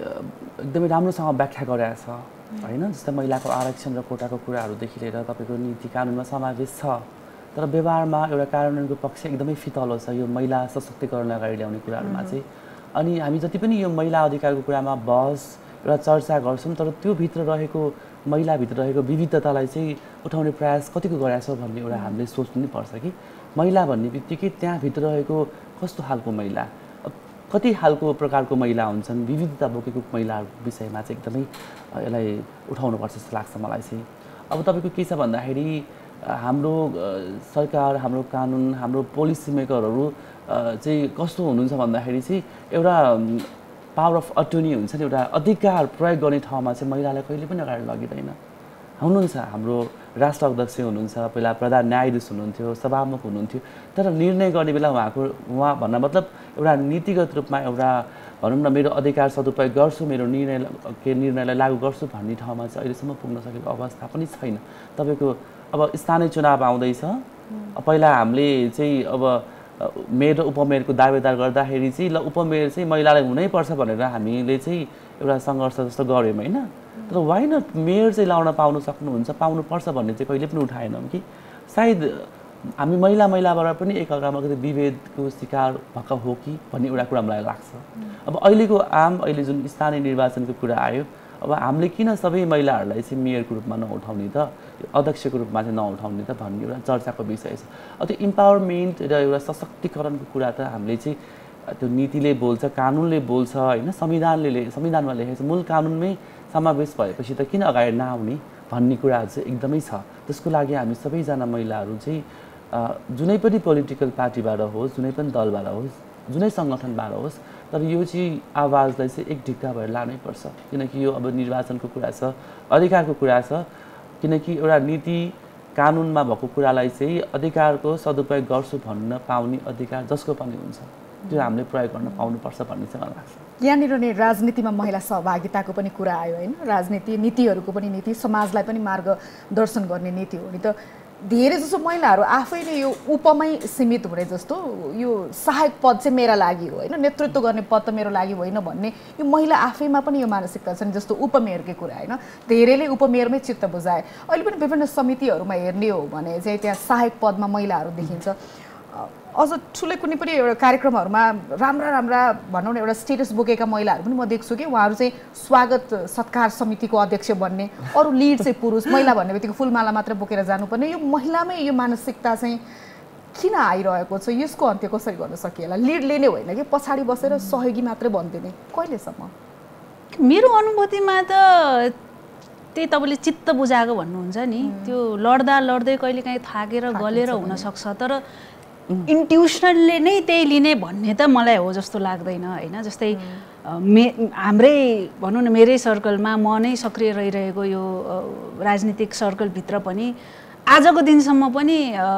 एकदमै राम्रोसँग व्याख्या गरेको छ होइन जस्तै महिलाको आरक्षण र कोटाको कुराहरूदेखि लिएर तपाईँको नीति कानुनमा समावेश छ तर व्यवहारमा एउटा कार्यान्वयनको पक्ष एकदमै फितलो छ यो महिला सशक्तिकरण अगाडि ल्याउने कुराहरूमा चाहिँ अनि हामी जति पनि यो महिला अधिकारको कुरामा बहस र चर्चा गर्छौँ तर त्यो भित्र रहेको महिलाभित्र रहेको विविधतालाई चाहिँ उठाउने प्रयास कतिको गरेका छौँ भन्ने एउटा हामीले सोच्नु नै पर्छ कि महिला भन्ने बित्तिकै त्यहाँभित्र रहेको कस्तो खालको महिला कति खालको प्रकारको महिला हुन्छन् विविधता बोकेको महिलाहरूको विषयमा चाहिँ एकदमै यसलाई उठाउनुपर्छ जस्तो लाग्छ मलाई चाहिँ अब तपाईँको के छ भन्दाखेरि हाम्रो सरकार हाम्रो कानुन हाम्रो पोलिसी मेकरहरू चाहिँ कस्तो हुनुहुन्छ भन्दाखेरि चाहिँ एउटा पावर अफ अटर्नी हुन्छ नि एउटा अधिकार प्रयोग गर्ने ठाउँमा चाहिँ महिलालाई कहिले पनि अगाडि लगिँदैन हुनुहुन्छ हाम्रो राष्ट्र अध्यक्ष हुनुहुन्छ पहिला प्रधान न्यायाधीश हुनुहुन्थ्यो सभामुख हुनुहुन्थ्यो तर निर्णय गर्ने बेला उहाँ भन्न मतलब एउटा नीतिगत रूपमा एउटा भनौँ न मेरो अधिकार सदुपयोग गर्छु मेरो निर्णयलाई लागू गर्छु भन्ने ठाउँमा चाहिँ अहिलेसम्म पुग्न सकेको अवस्था पनि छैन तपाईँको अब स्थानीय चुनाव आउँदैछ पहिला हामीले चाहिँ अब मेयर र उपमेयरको दावेदार गर्दाखेरि चाहिँ ल उपमेयर चाहिँ महिलालाई हुनैपर्छ भनेर हामीले चाहिँ एउटा सङ्घर्ष जस्तो गऱ्यौँ होइन तर वाइ नट मेयर चाहिँ लाउन पाउनु सक्नुहुन्छ पाउनुपर्छ भन्ने चाहिँ कहिले पनि उठाएनौँ कि सायद हामी महिलाबाट पनि एकअर्कामा कति विभेदको शिकार भएको हो कि भन्ने एउटा कुरा मलाई लाग्छ अब अहिलेको अहिले जुन स्थानीय निर्वाचनको कुरा आयो अब हामीले किन सबै महिलाहरूलाई चाहिँ मेयरको रूपमा नउठाउने त अध्यक्षको रूपमा चाहिँ नउठाउने त भन्ने एउटा चर्चाको विषय छ त्यो इम्पावरमेन्ट र एउटा सशक्तिकरणको कुरा त हामीले चाहिँ त्यो नीतिले बोल्छ कानुनले बोल्छ होइन संविधानमा लेखेको छ मूल कानुनमै समावेश भएपछि त किन अगाडि नआउने भन्ने कुराहरू चाहिँ एकदमै छ त्यसको लागि हामी सबैजना महिलाहरू चाहिँ जुनै पनि पोलिटिकल पार्टीबाट होस् जुनै पनि दलबाट होस् जुनै सङ्गठनबाट होस् तर यो चाहिँ आवाजलाई चाहिँ एक ढिक्का भएर लानै पर्छ किनकि यो अब निर्वाचनको कुरा छ अधिकारको कुरा छ किनकि एउटा नीति कानुनमा भएको कुरालाई चाहिँ अधिकारको सदुपयोग गर्छु भन्न पाउने अधिकार जसको पनि हुन्छ त्यो हामीले प्रयोग गर्न पाउनुपर्छ भन्ने चाहिँ मलाई लाग्छ। यहाँनिर नै राजनीतिमा महिला सहभागिताको पनि कुरा आयो होइन। राजनीति नीतिहरूको पनि नीति, समाजलाई पनि मार्गदर्शन गर्ने नीति हो नि त। धेरै जसो महिलाहरू आफै नै यो उपमै सीमित हुने जस्तो, यो सहायक पद चाहिँ मेरा लागि हो होइन, नेतृत्व गर्ने पद त मेरो लागि होइन भन्ने यो महिला आफैमा पनि यो मानसिकता छ नि। जस्तो उपमेयरकै कुरा होइन, धेरैले उपमेयरमै चित्त बुझाए। अहिले पनि विभिन्न समितिहरूमा हेर्ने हो भने चाहिँ त्यहाँ सहायक पदमा महिलाहरू देखिन्छ। अझ ठुलै कुनै पनि एउटा कार्यक्रमहरूमा राम्रा भनौँ न एउटा स्टेटस बोकेका महिलाहरू पनि म देख्छु कि उहाँहरू चाहिँ स्वागत सत्कार समितिको अध्यक्ष बन्ने, अरू लिड चाहिँ पुरुष, महिला भन्ने बित्तिकै फुलमाला मात्र बोकेर जानुपर्ने। यो महिलामै यो मानसिकता चाहिँ किन आइरहेको छ? यसको अन्त्य कसरी गर्न सकिएला? लिड लिने होइन कि पछाडि बसेर सहयोगी मात्रै बनिदिने, कहिलेसम्म? मेरो अनुभूतिमा त त्यही तपाईँले चित्त बुझाएको भन्नुहुन्छ नि, त्यो लड्दै कहिलेकाहीँ थाकेर गलेर हुनसक्छ, तर इन्ट्युसनले नै त्यही लिने भन्ने त मलाई हो जस्तो लाग्दैन होइन। जस्तै हाम्रै भनौँ न मेरै सर्कलमा म नै सक्रिय रहिरहेको यो राजनीतिक सर्कलभित्र पनि आजको दिनसम्म पनि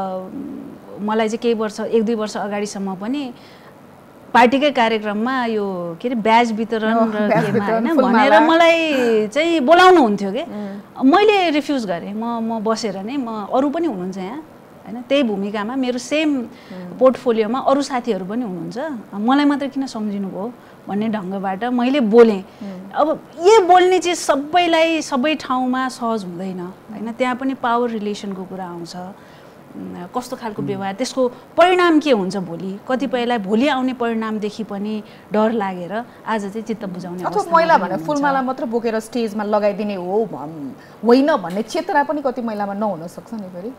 मलाई चाहिँ केही वर्ष 1-2 वर्ष अगाडिसम्म पनि पार्टीकै कार्यक्रममा यो के अरे ब्याज वितरण र केमा होइन भनेर मलाई चाहिँ बोलाउनु हुन्थ्यो कि मैले रिफ्युज गरेँ। म बसेर नै अरू पनि हुनुहुन्छ यहाँ हैन, त्यही भूमिकामा मेरो सेम पोर्टफोलियोमा अरू साथीहरू पनि हुनुहुन्छ, मलाई मात्र किन सम्झिनु भयो भन्ने ढङ्गबाट मैले बोलेँ। अब यो बोल्ने चाहिँ सबैलाई सबै ठाउँमा सहज हुँदैन हैन, त्यहाँ पनि पावर रिलेसनको कुरा आउँछ। कस्तो खालको व्यवहार, त्यसको परिणाम के हुन्छ भोलि, कतिपयलाई भोलि आउने परिणामदेखि पनि डर लागेर आज चाहिँ चित्त बुझाउने अथवा महिला भने फुलमाला मात्र बोकेर स्टेजमा लगाइदिने हो होइन भन्ने चेतना पनि कति महिलामा नहुन सक्छ नि। फेरि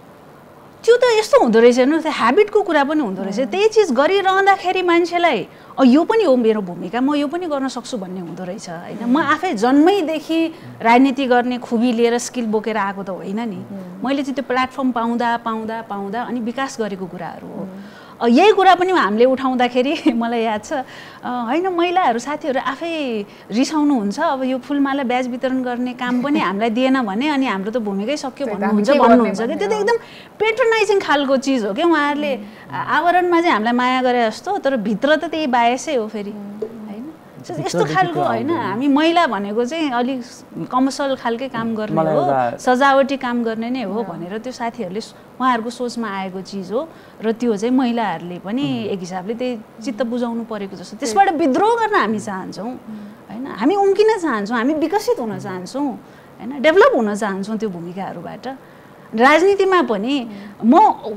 त्यो त यस्तो हुँदो रहेछ हेर्नु, त्यो ह्याबिटको कुरा पनि हुँदो रहेछ। त्यही चिज गरिरहँदाखेरि मान्छेलाई यो पनि हो मेरो भूमिका, म यो पनि गर्न सक्छु भन्ने हुँदो रहेछ होइन। म आफै जन्मैदेखि राजनीति गर्ने खुबी लिएर स्किल बोकेर आएको त होइन नि, मैले चाहिँ त्यो प्लेटफर्म पाउँदा अनि विकास गरेको कुराहरू हो। यही कुरा पनि हामीले उठाउँदाखेरि मलाई याद छ होइन, महिलाहरू साथीहरू आफै रिसाउनुहुन्छ, अब यो फुलमाला ब्याज वितरण गर्ने काम पनि हामीलाई दिएन भने अनि हाम्रो त भूमिकै सक्यो भन्नुहुन्छ कि त्यो त एकदम पेट्रोनाइजिङ खालको चिज हो क्या। उहाँहरूले आवरणमा चाहिँ हामीलाई माया गरे जस्तो, तर भित्र त त्यही बायसै हो फेरि होइन। यस्तो खालको होइन, हामी महिला भनेको चाहिँ अलिक कमर्सियल खालकै काम गर्ने हो, सजावटी काम गर्ने नै हो भनेर त्यो साथीहरूले उहाँहरूको सोचमा आएको चिज हो र त्यो चाहिँ महिलाहरूले पनि एक हिसाबले त्यही चित्त बुझाउनु परेको जस्तो। त्यसबाट विद्रोह गर्न हामी चाहन्छौँ होइन, हामी उम्किन चाहन्छौँ, हामी विकसित हुन चाहन्छौँ होइन, डेभलप हुन चाहन्छौँ त्यो भूमिकाहरूबाट। राजनीतिमा पनि म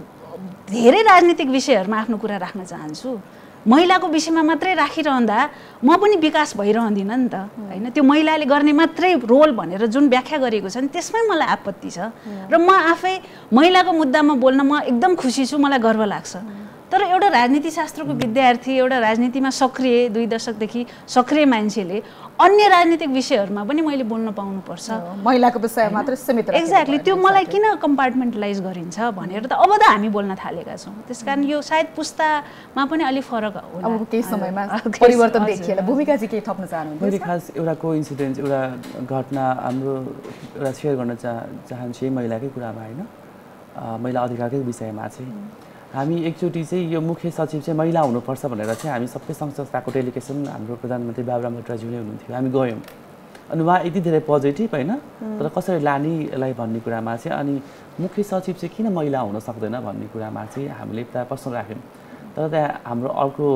धेरै राजनीतिक विषयहरूमा आफ्नो कुरा राख्न चाहन्छु, महिलाको विषयमा मात्रै राखिरहँदा म पनि विकास भइरहँदिनँ नि त होइन। त्यो महिलाले गर्ने मात्रै रोल भनेर जुन व्याख्या गरेको छ नि त्यसमै मलाई आपत्ति छ र म आफै महिलाको मुद्दामा बोल्न म एकदम खुसी छु, मलाई गर्व लाग्छ। तर एउटा राजनीतिशास्त्रको विद्यार्थी, एउटा राजनीतिमा सक्रिय 2 दशकदेखि सक्रिय मान्छेले अन्य राजनीतिक विषयहरूमा पनि मैले बोल्न पाउनुपर्छ, महिलाको विषय मात्र सीमित। एक्ज्याक्टली, त्यो मलाई किन कम्पार्टमेन्टलाइज गरिन्छ भनेर त अब त हामी बोल्न थालेका छौँ। त्यसकारण यो सायद पुस्तामा पनि अलिक फरक होला, अब केही समयमा परिवर्तन देखिएला। भूमिका चाहिँ के थप्न चाहनुहुन्छ? मैले खास एउटा कोइन्सिडेन्स, एउटा घटना हाम्रो एउटा सेयर गर्न चाहन्छु महिलाकै कुरामा होइन, महिला अधिकारकै विषयमा चाहिँ हामी एकचोटि चाहिँ यो मुख्य सचिव चाहिँ महिला हुनुपर्छ भनेर चाहिँ हामी सबै सङ्घ संस्थाको डेलिगेसन, हाम्रो प्रधानमन्त्री बाबुराम भट्टराज्यू नै हुनुहुन्थ्यो, हामी गयौँ। अनि उहाँ यति धेरै पोजिटिभ होइन, तर कसरी लाने यसलाई भन्ने कुरामा चाहिँ अनि मुख्य सचिव चाहिँ किन महिला हुन सक्दैन भन्ने कुरामा चाहिँ हामीले त्यहाँ प्रश्न राख्यौँ। तर त्यहाँ हाम्रो अर्को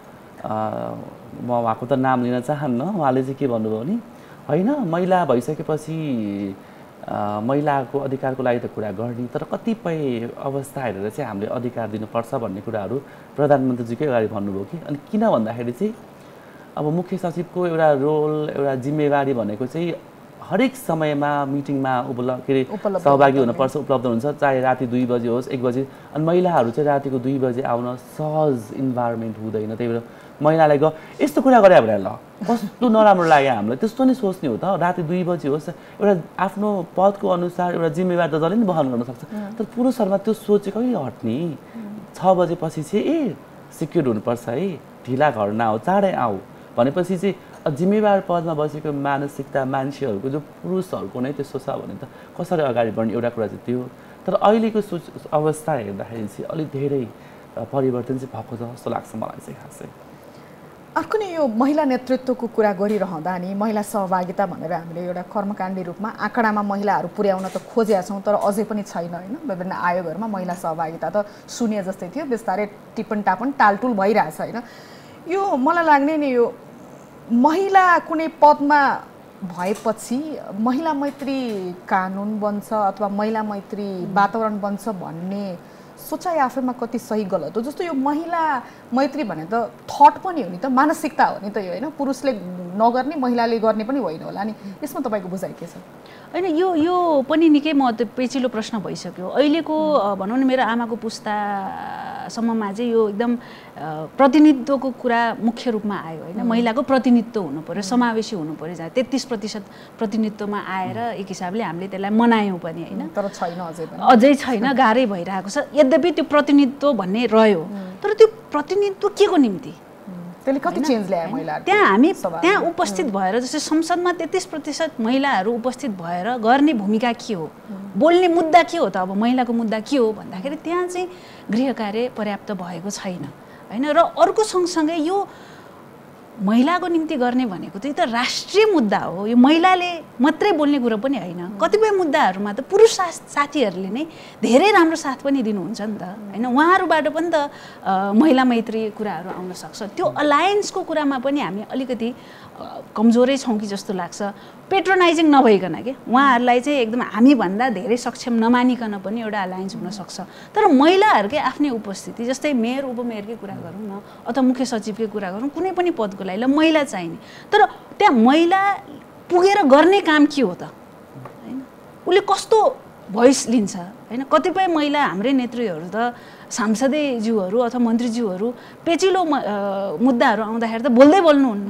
म उहाँको त नाम लिन चाहन्न, उहाँले चाहिँ के भन्नुभयो भने होइन महिला भइसकेपछि महिलाको अधिकारको लागि त कुरा गर्ने, तर कतिपय अवस्था हेरेर चाहिँ हामीले अधिकार दिनुपर्छ भन्ने कुराहरू प्रधानमन्त्रीजीकै अगाडि भन्नुभयो कि। अनि किन भन्दाखेरि चाहिँ अब मुख्य सचिवको एउटा रोल, एउटा जिम्मेवारी भनेको चाहिँ हरेक समयमा मिटिङमा सहभागी हुनुपर्छ, उपलब्ध हुन्छ, चाहे राति 2 बजे होस् 1 बजे। अनि महिलाहरू चाहिँ रातिको 2 बजे आउन सहज इन्भाइरोमेन्ट हुँदैन, त्यही भएर महिलालाई यस्तो कुरा गरे भने ल कस्तो नराम्रो लाग्यो हामीलाई, त्यस्तो नै सोच्ने हो त। राति 2 बजे होस्, एउटा आफ्नो पदको अनुसार एउटा जिम्मेवारी त जसले नि वहन गर्न सक्छ, तर पुरुषहरूमा त्यो सोच कहिले हट्ने? 6 बजेपछि चाहिँ सिक्योर हुनुपर्छ है, ढिला घर नआऊ, चाँडै आऊ भनेपछि चाहिँ जिम्मेवार पदमा बसेको मानसिकता मान्छेहरूको जो पुरुषहरूको नै त्यस्तो छ भने त कसरी अगाडि बढ्ने, एउटा कुरा चाहिँ त्यो। तर अहिलेको अवस्था हेर्दाखेरि चाहिँ अलिक धेरै परिवर्तन चाहिँ भएको जस्तो लाग्छ मलाई चाहिँ खासै। अर्को नि यो महिला नेतृत्वको कुरा गरिरहँदा नि महिला सहभागिता भनेर हामीले एउटा कर्मकाण्डी रूपमा आँकडामा महिलाहरू पुर्याउन त खोजेका छौँ, तर अझै पनि छैन होइन। विभिन्न आयोगहरूमा महिला सहभागिता त शून्य जस्तै थियो, बिस्तारै टिपन टापन टालटुल भइरहेछ होइन। यो मलाई लाग्ने नि यो महिला कुनै पदमा भएपछि महिला मैत्री कानुन बन्छ अथवा महिला मैत्री वातावरण बन्छ भन्ने सोचाइ आफैमा कति सही गलत हो। जस्तो यो महिला मैत्री भने त थट पनि हो नि त, मानसिकता हो नि त यो होइन। पुरुषले नगर्ने महिलाले गर्ने पनि होइन होला नि, यसमा तपाईँको बुझाइ के छ? होइन, यो पनि निकै पेचिलो प्रश्न भइसक्यो अहिलेको। भनौँ न मेरो आमाको पुस्तासम्ममा चाहिँ यो एकदम प्रतिनिधित्वको कुरा मुख्य रूपमा आयो होइन। महिलाको प्रतिनिधित्व हुनु पर्यो, समावेशी हुनु पर्यो, जहाँ 33% प्रतिनिधित्वमा आएर एक हिसाबले हामीले त्यसलाई मनायौँ पनि होइन। तर छैन, अझै छैन, गाह्रै भइरहेको छ। यद्यपि त्यो प्रतिनिधित्व भन्ने रह्यो, तर त्यो प्रतिनिधित्व के को निम्ति? त्यसले कति चेन्ज ल्यायो महिलाहरू? त्यहाँ उपस्थित भएर जस्तै संसदमा 33% महिलाहरू उपस्थित भएर गर्ने भूमिका के हो, बोल्ने मुद्दा के हो त? अब महिलाको मुद्दा के हो भन्दाखेरि त्यहाँ चाहिँ गृह कार्य पर्याप्त भएको छैन होइन। र अर्को सँगसँगै यो महिलाको निम्ति गर्ने भनेको त यो त राष्ट्रिय मुद्दा हो। यो महिलाले मात्रै बोल्ने कुरो पनि होइन। कतिपय मुद्दाहरूमा त पुरुष साथीहरूले नै धेरै राम्रो साथ पनि दिनुहुन्छ नि त होइन। उहाँहरूबाट पनि त महिला मैत्री कुराहरू आउन सक्छ। त्यो अलायन्सको कुरामा पनि हामी अलिकति कमजोरै छौँ कि जस्तो लाग्छ। पेट्रोनाइजिङ नभइकन के उहाँहरूलाई चाहिँ एकदम हामीभन्दा धेरै सक्षम नमानिकन पनि एउटा अलायन्स हुनसक्छ। तर महिलाहरूकै आफ्नै उपस्थिति, जस्तै मेयर उपमेयरकै कुरा गरौँ न अथवा मुख्य सचिवकै कुरा गरौँ, कुनै पनि पदको लागि महिला चाहिने, तर त्यहाँ महिला पुगेर गर्ने काम के हो त होइन? उसले कस्तो भोइस लिन्छ होइन? कतिपय महिला हाम्रै नेत्रीहरू त सांसदैज्यूहरू अथवा मन्त्रीज्यूहरू पेचिलो मुद्दाहरू आउँदाखेरि त बोल्दै बोल्नुहुन्न,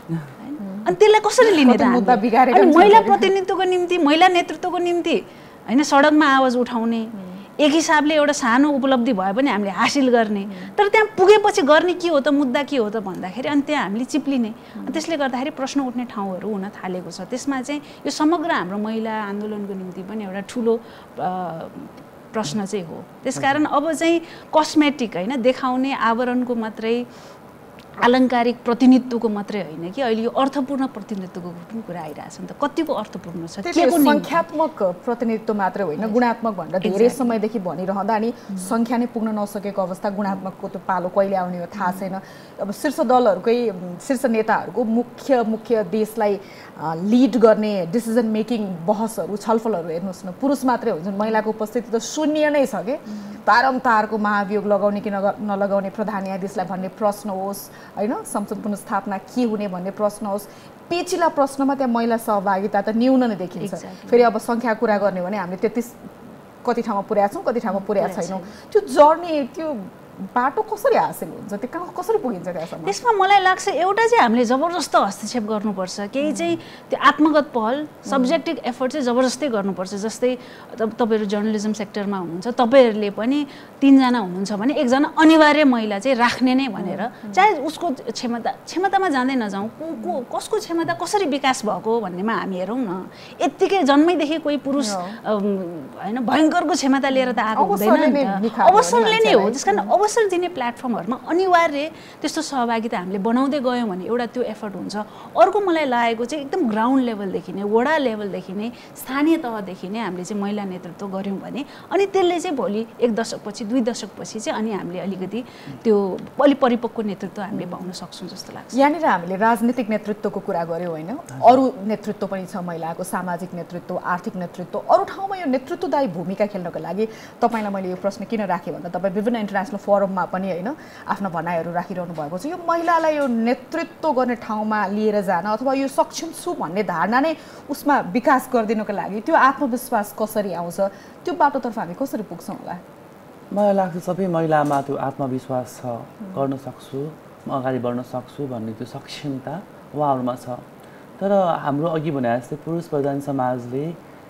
अनि त्यसलाई कसरी लिने त? अनि महिला प्रतिनिधित्वको निम्ति, महिला नेतृत्वको निम्ति होइन सडकमा आवाज उठाउने, एक हिसाबले एउटा सानो उपलब्धि भए पनि हामीले हासिल गर्ने, तर त्यहाँ पुगेपछि गर्ने के हो त, मुद्दा के हो त भन्दाखेरि अनि त्यहाँ हामीले चिप्लिने, त्यसले गर्दाखेरि प्रश्न उठ्ने ठाउँहरू हुन थालेको छ। त्यसमा चाहिँ यो समग्र हाम्रो महिला आन्दोलनको निम्ति पनि एउटा ठुलो प्रश्न चाहिँ हो। त्यसकारण अब चाहिँ कस्मेटिक होइन, देखाउने आवरणको मात्रै, आलङ्कारिक प्रतिनिधित्वको मात्रै होइन कि अहिले यो अर्थपूर्ण प्रतिनिधित्वको पनि कुरा आइरहेछ नि त। कतिको अर्थपूर्ण छ? सङ्ख्यात्मक प्रतिनिधित्व मात्रै होइन, गुणात्मक भनेर धेरै समयदेखि भनिरहँदा अनि सङ्ख्या नै पुग्न नसकेको अवस्था, गुणात्मकको त्यो पालो कहिले आउने हो थाहा छैन। अब शीर्ष दलहरूकै शीर्ष नेताहरूको मुख्य देशलाई लिड गर्ने डिसिजन मेकिङ बहसहरू, छलफलहरू हेर्नुहोस् न, पुरुष मात्रै हुन्छन्, महिलाको उपस्थिति त शून्य नै छ कि। तारको महाभियोग लगाउने कि नलगाउने प्रधान न्यायाधीशलाई भन्ने प्रश्न होस् होइन, संसद पुनर्स्थापना के हुने भन्ने प्रश्न होस्, पेचिला प्रश्नमा त्यहाँ महिला सहभागिता त न्यून नै देखिन्छ। फेरि अब सङ्ख्या कुरा गर्ने भने हामीले 33 कति ठाउँमा पुर्याएको छौँ, कति ठाउँमा पुर्याएको छैनौँ। त्यो जर्नी, त्यो बाटो कसरी हासिल हुन्छ, त्यो कहाँ कसरी पुगिन्छ त्यहाँसम्म? त्यसमा मलाई लाग्छ एउटा चाहिँ हामीले जबरजस्त हस्तक्षेप गर्नुपर्छ। केही चाहिँ त्यो आत्मगत पहल, सब्जेक्टिभ एफर्ट चाहिँ जबरजस्तै गर्नुपर्छ। जस्तै तपाईँहरू जर्नलिजम सेक्टरमा हुनुहुन्छ, तपाईँहरूले पनि 3 जना हुनुहुन्छ भने 1 जना अनिवार्य महिला चाहिँ राख्ने नै भनेर, चाहे उसको क्षमतामा जाँदै नजाउँ, कसको क्षमता कसरी विकास भएको भन्नेमा हामी हेरौँ न। यत्तिकै जन्मैदेखि कोही पुरुष होइन भयङ्करको क्षमता लिएर त आएको हुँदैन नि त, अवसरले नै हो। त्यस कारण अवसर दिने प्लेटफर्महरूमा अनिवार्य त्यस्तो सहभागिता हामीले बनाउँदै गयौँ भने एउटा त्यो एफर्ट हुन्छ। अर्को मलाई लागेको चाहिँ एकदम ग्राउन्ड लेभलदेखि नै, वडा लेभलदेखि नै, स्थानीय तहदेखि नै हामीले चाहिँ महिला नेतृत्व गऱ्यौँ भने अनि त्यसले चाहिँ भोलि 1 दशकपछि 2 दशकपछि चाहिँ अनि हामीले अलिकति त्यो परिपक्व नेतृत्व हामीले पाउन सक्छौँ जस्तो लाग्छ। यहाँनिर हामीले राजनीतिक नेतृत्वको कुरा गऱ्यौँ होइन, अरू नेतृत्व पनि छ महिलाको, सामाजिक नेतृत्व, आर्थिक नेतृत्व। अरू ठाउँमा यो नेतृत्वदायी भूमिका खेल्नको लागि तपाईँलाई मैले यो प्रश्न किन राखेँ भन्दा तपाईँ विभिन्न इन्टरनेसनल फोरममा पनि होइन आफ्ना भनाइहरू राखिरहनु भएको छ। यो महिलालाई यो नेतृत्व गर्ने ठाउँमा लिएर जान अथवा यो सक्षम छु भन्ने धारणा नै उसमा विकास गरिदिनको लागि त्यो आत्मविश्वास कसरी आउँछ, त्यो बाटोतर्फ हामी कसरी पुग्छौँ होला? मलाई लाग्छ सबै महिलामा त्यो आत्मविश्वास छ, गर्न सक्छु, म अगाडि बढ्न सक्छु भन्ने त्यो सक्षमता उहाँहरूमा छ। तर हाम्रो अघि भने जस्तै पुरुष प्रधान समाजले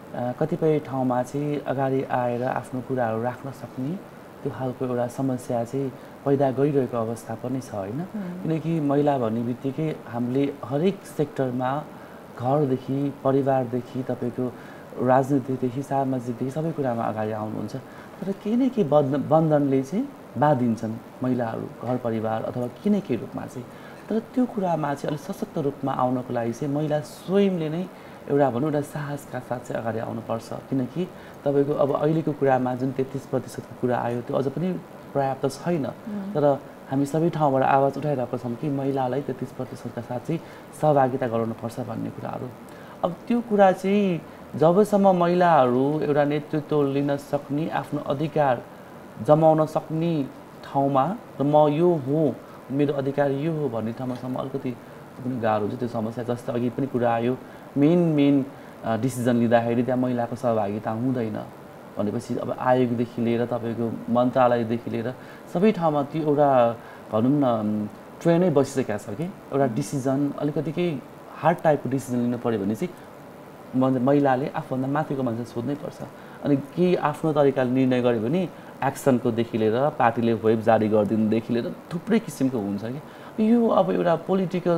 कतिपय ठाउँमा चाहिँ अगाडि आएर आफ्नो कुराहरू राख्न सक्ने त्यो खालको एउटा समस्या चाहिँ पैदा गरिरहेको अवस्था पनि छ होइन। किनकि महिला भन्ने बित्तिकै हामीले हरेक सेक्टरमा, घरदेखि, परिवारदेखि, तपाईँको राजनीतिदेखि सामाजिकदेखि सबै कुरामा अगाडि आउनुहुन्छ तर केही न केही बन्धनले चाहिँ बाँधिन्छन् महिलाहरू घर परिवार अथवा केही न केही रूपमा चाहिँ तर त्यो कुरामा चाहिँ अलिक सशक्त रूपमा आउनको लागि चाहिँ महिला स्वयंले नै एउटा भनौँ एउटा साहसका साथ चाहिँ अगाडि आउनुपर्छ किनकि तपाईँको अब अहिलेको कुरामा जुन 33% कुरा आयो त्यो अझ पनि पर्याप्त छैन तर हामी सबै ठाउँबाट आवाज उठाइरहेको छौँ कि महिलालाई 33% का साथ चाहिँ सहभागिता गराउनुपर्छ भन्ने कुराहरू अब त्यो कुरा चाहिँ जबसम्म महिलाहरू एउटा नेतृत्व लिन सक्ने आफ्नो अधिकार जमाउन सक्ने ठाउँमा र म यो हो मेरो अधिकार यो हो भन्ने ठाउँमासम्म अलिकति पनि गाह्रो हुन्छ त्यो समस्या जस्तो अघि पनि कुरा आयो मेन डिसिजन लिँदाखेरि त्यहाँ महिलाको सहभागिता हुँदैन भनेपछि अब आयोगदेखि लिएर तपाईँको मन्त्रालयदेखि लिएर सबै ठाउँमा त्यो एउटा भनौँ न ट्रेनै बसिसकेको छ कि एउटा डिसिजन अलिकति केही हार्ड टाइपको डिसिजन लिनु पऱ्यो भने चाहिँ महिलाले आफूभन्दा माथिको मान्छे सोध्नै पर्छ अनि केही आफ्नो तरिकाले निर्णय गर्यो भने एक्सनकोदेखि लिएर पार्टीले वेब जारी गरिदिनुदेखि लिएर थुप्रै किसिमको हुन्छ कि यो अब एउटा पोलिटिकल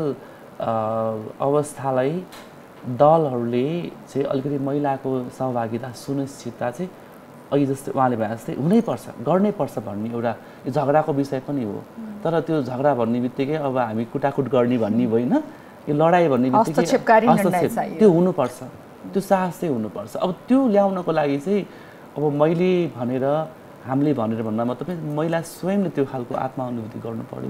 अवस्थालाई दलहरूले चाहिँ अलिकति महिलाको सहभागिता सुनिश्चितता चाहिँ अघि जस्तै उहाँले भने जस्तै हुनैपर्छ गर्नैपर्छ भन्ने एउटा यो झगडाको विषय पनि हो तर त्यो झगडा भन्ने बित्तिकै अब हामी कुटाकुट गर्ने भन्ने होइन यो लडाइँ भन्ने बित्तिकै त्यो हुनुपर्छ त्यो साहस चाहिँ हुनुपर्छ अब त्यो ल्याउनको लागि चाहिँ अब मैले भनेर हामीले भनेर भन्दा मात्रै महिला स्वयंले त्यो खालको आत्मानुभूति गर्नु पर्यो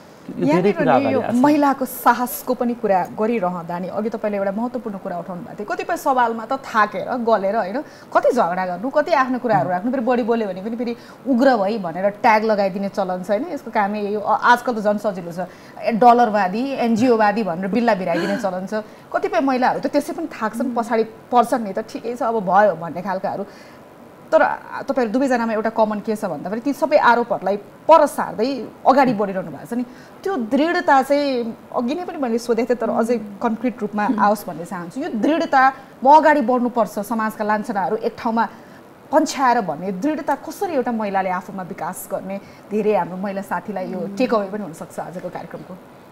महिलाको साहसको पनि कुरा गरिरहँदा नि अघि तपाईँले एउटा महत्त्वपूर्ण कुरा उठाउनु भएको थियो कतिपय सवालमा त थाकेर गलेर होइन कति झगडा गर्नु कति आफ्नो कुराहरू राख्नु फेरि बढी बोल्यो भने पनि फेरि उग्र भई भनेर ट्याग लगाइदिने चलन छ होइन यसको कामै यो आजकल त झन् सजिलो छ डलरवादी एनजिओवादी भनेर बिल्ला भिराइदिने चलन छ कतिपय महिलाहरू त त्यसै पनि थाक्छन् पछाडि पर्छन् नि त ठिकै छ अब भयो भन्ने खालकाहरू तर तपाईँहरू दुवैजनामा एउटा कमन के छ भन्दाखेरि ती सबै आरोपहरूलाई पर सार्दै अगाडि बढिरहनु भएको छ नि त्यो दृढता चाहिँ अघि नै पनि मैले सोधेको थिएँ तर अझै कन्क्रिट रूपमा आओस् भन्ने चाहन्छु यो दृढता म अगाडि बढ्नुपर्छ समाजका लान्छनाहरू एक ठाउँमा पन्छ्याएर भन्ने दृढता कसरी एउटा महिलाले आफूमा विकास गर्ने धेरै हाम्रो महिला साथीलाई यो टेक अवे पनि हुनसक्छ आजको कार्यक्रमको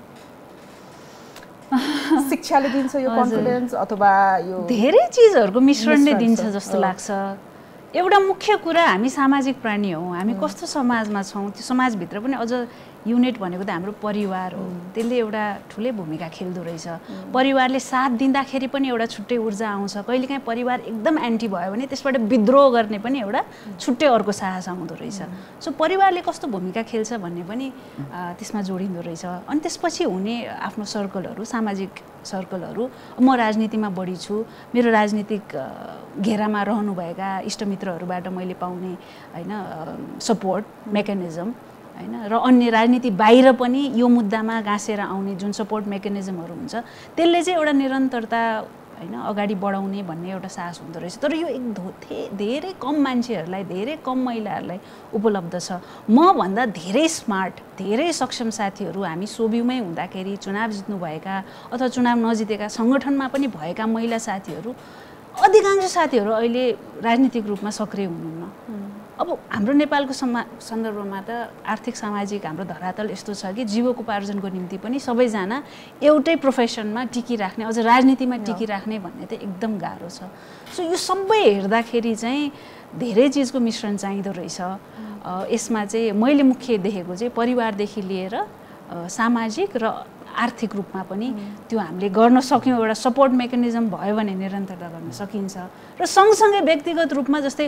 शिक्षाले दिन्छ यो कन्फिडेन्स अथवा यो धेरै चिजहरूको मिश्रणले दिन्छ जस्तो लाग्छ एउटा मुख्य कुरा हामी सामाजिक प्राणी हौँ हामी कस्तो समाजमा छौँ त्यो समाजभित्र पनि अझ युनिट भनेको त हाम्रो परिवार हो त्यसले एउटा ठुलै भूमिका खेल्दो रहेछ परिवारले साथ दिँदाखेरि पनि एउटा छुट्टै ऊर्जा आउँछ कहिलेकाहीँ परिवार एकदम एन्टी भयो भने त्यसबाट विद्रोह गर्ने पनि एउटा छुट्टै अर्को साहस आउँदो रहेछ सो परिवारले कस्तो भूमिका खेल्छ भन्ने पनि त्यसमा जोडिँदो रहेछ अनि त्यसपछि हुने आफ्नो सर्कलहरू सामाजिक सर्कलहरू म राजनीतिमा बढी छु मेरो राजनीतिक घेरामा रहनुभएका इष्टमित्रहरूबाट मैले पाउने होइन सपोर्ट मेकानिजम हैन र अन्य राजनीति बाहिर पनि यो मुद्दामा गाँसेर आउने जुन सपोर्ट मेकानिजमहरू हुन्छ त्यसले चाहिँ एउटा निरन्तरता हैन अगाडि बढाउने भन्ने एउटा साहस हुँदो रहेछ तर यो धेरै कम मान्छेहरूलाई धेरै कम महिलाहरूलाई उपलब्ध छ म भन्दा धेरै स्मार्ट धेरै सक्षम साथीहरू हामी सोब्युमै हुँदाखेरि चुनाव जित्नुभएका अथवा चुनाव नजितेका सङ्गठनमा पनि भएका महिला साथीहरू अधिकांश साथीहरू अहिले राजनीतिक रूपमा सक्रिय हुनुहुन्न अब हाम्रो नेपालको सन्दर्भमा त आर्थिक सामाजिक हाम्रो धरातल यस्तो छ कि जीवकोपार्जनको निम्ति पनि सबैजना एउटै प्रोफेसनमा टिकिराख्ने अझ राजनीतिमा टिकिराख्ने भन्ने त एकदम गाह्रो छ सो यो सबै हेर्दाखेरि चाहिँ धेरै चिजको मिश्रण चाहिँदो रहेछ यसमा चाहिँ मैले मुख्य देखेको चाहिँ परिवारदेखि लिएर सामाजिक र आर्थिक रूपमा पनि त्यो हामीले गर्न सक्यौँ एउटा सपोर्ट मेकानिजम भयो भने निरन्तरता गर्न सकिन्छ र सँगसँगै व्यक्तिगत रूपमा जस्तै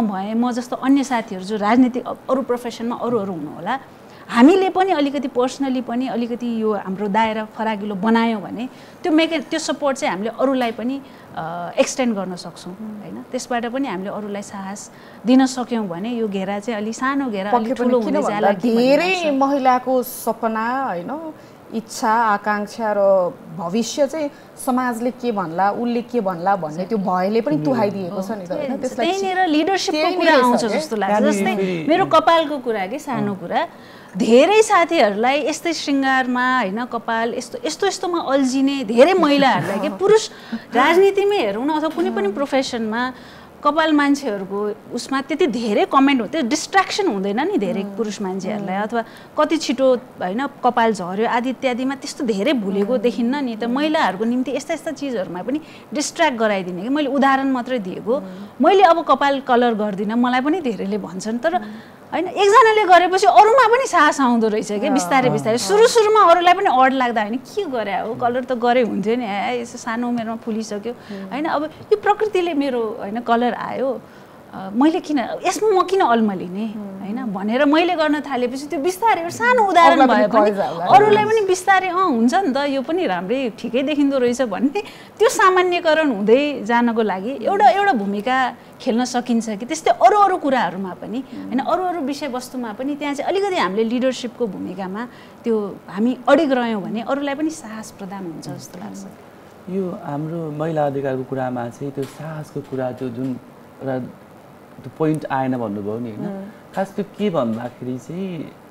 म जस्तो अन्य साथीहरू जो राजनीतिक अरू प्रोफेसनमा अरू हुनुहोला हामीले पनि अलिकति पर्सनली पनि अलिकति यो हाम्रो दायरा फराकिलो बनायौँ भने त्यो सपोर्ट चाहिँ हामीले अरूलाई पनि एक्सटेन्ड गर्न सक्छौँ हैन त्यसबाट पनि हामीले अरूलाई साहस दिन सक्यौँ भने यो घेरा चाहिँ अलि सानो घेरा अलि ठुलो हुने जाला धेरै महिलाको सपना हैन इच्छा आकांक्षा र भविष्य चाहिँ समाजले के भन्ला उसले के भन्ला भन्ने त्यो भयले पनि तुहाइदिएको छ नि त हैन त्यसलाई त्यहीँनिर लिडरशिपको कुरा आउँछ जस्तो लाग्छ जस्तै मेरो कपालको कुरा के सानो कुरा धेरै साथीहरूलाई यस्तै श्रृङ्गारमा हैन कपाल यस्तोमा अल्झिने धेरै महिलाहरूलाई के पुरुष राजनीतिमै हेरौँ न अथवा कुनै पनि प्रोफेसनमा कपाल मान्छेहरूको उसमा त्यति धेरै कमेन्ट हुँदैन, डिस्ट्र्याक्सन हुँदैन नि धेरै पुरुष मान्छेहरूलाई, अथवा कति छिटो होइन कपाल झर्यो आदि इत्यादिमा त्यस्तो धेरै भुलेको देखिन्न नि त। महिलाहरूको निम्ति यस्ता यस्ता चिजहरूमा पनि डिस्ट्र्याक्ट गराइदिने कि मैले उदाहरण मात्रै दिएको। मैले अब कपाल कलर गर्दिनँ, मलाई पनि धेरैले भन्छन्, तर होइन एकजनाले गरेपछि अरूमा पनि साहस आउँदो रहेछ कि बिस्तारै बिस्तारै। सुरुमा अरूलाई पनि अड लाग्दा होइन के गरे हो, कलर त गरे हुन्थ्यो नि, यसो सानो उमेरमा फुलिसक्यो होइन, अब यो प्रकृतिले मेरो होइन कलर आयो, मैले किन यसमा म किन अल्मलिने होइन भनेर मैले गर्न थालेपछि त्यो बिस्तारै सानो उदाहरण भए पनि अरूलाई पनि बिस्तारै हुन्छ नि त, यो पनि राम्रै ठिकै देखिँदो रहेछ भन्ने त्यो सामान्यकरण हुँदै जानको लागि एउटा भूमिका खेल्न सकिन्छ कि त्यस्तै अरू कुराहरूमा पनि होइन, अरू विषयवस्तुमा पनि त्यहाँ चाहिँ अलिकति हामीले लिडरसिपको भूमिकामा त्यो हामी अडिग रह्यौँ भने अरूलाई पनि साहस प्रदान हुन्छ जस्तो लाग्छ। यो हाम्रो महिला अधिकारको कुरामा चाहिँ त्यो साहसको कुरा त्यो जुन एउटा त्यो पोइन्ट आएन भन्नुभयो नि होइन, खास त्यो के भन्दाखेरि चाहिँ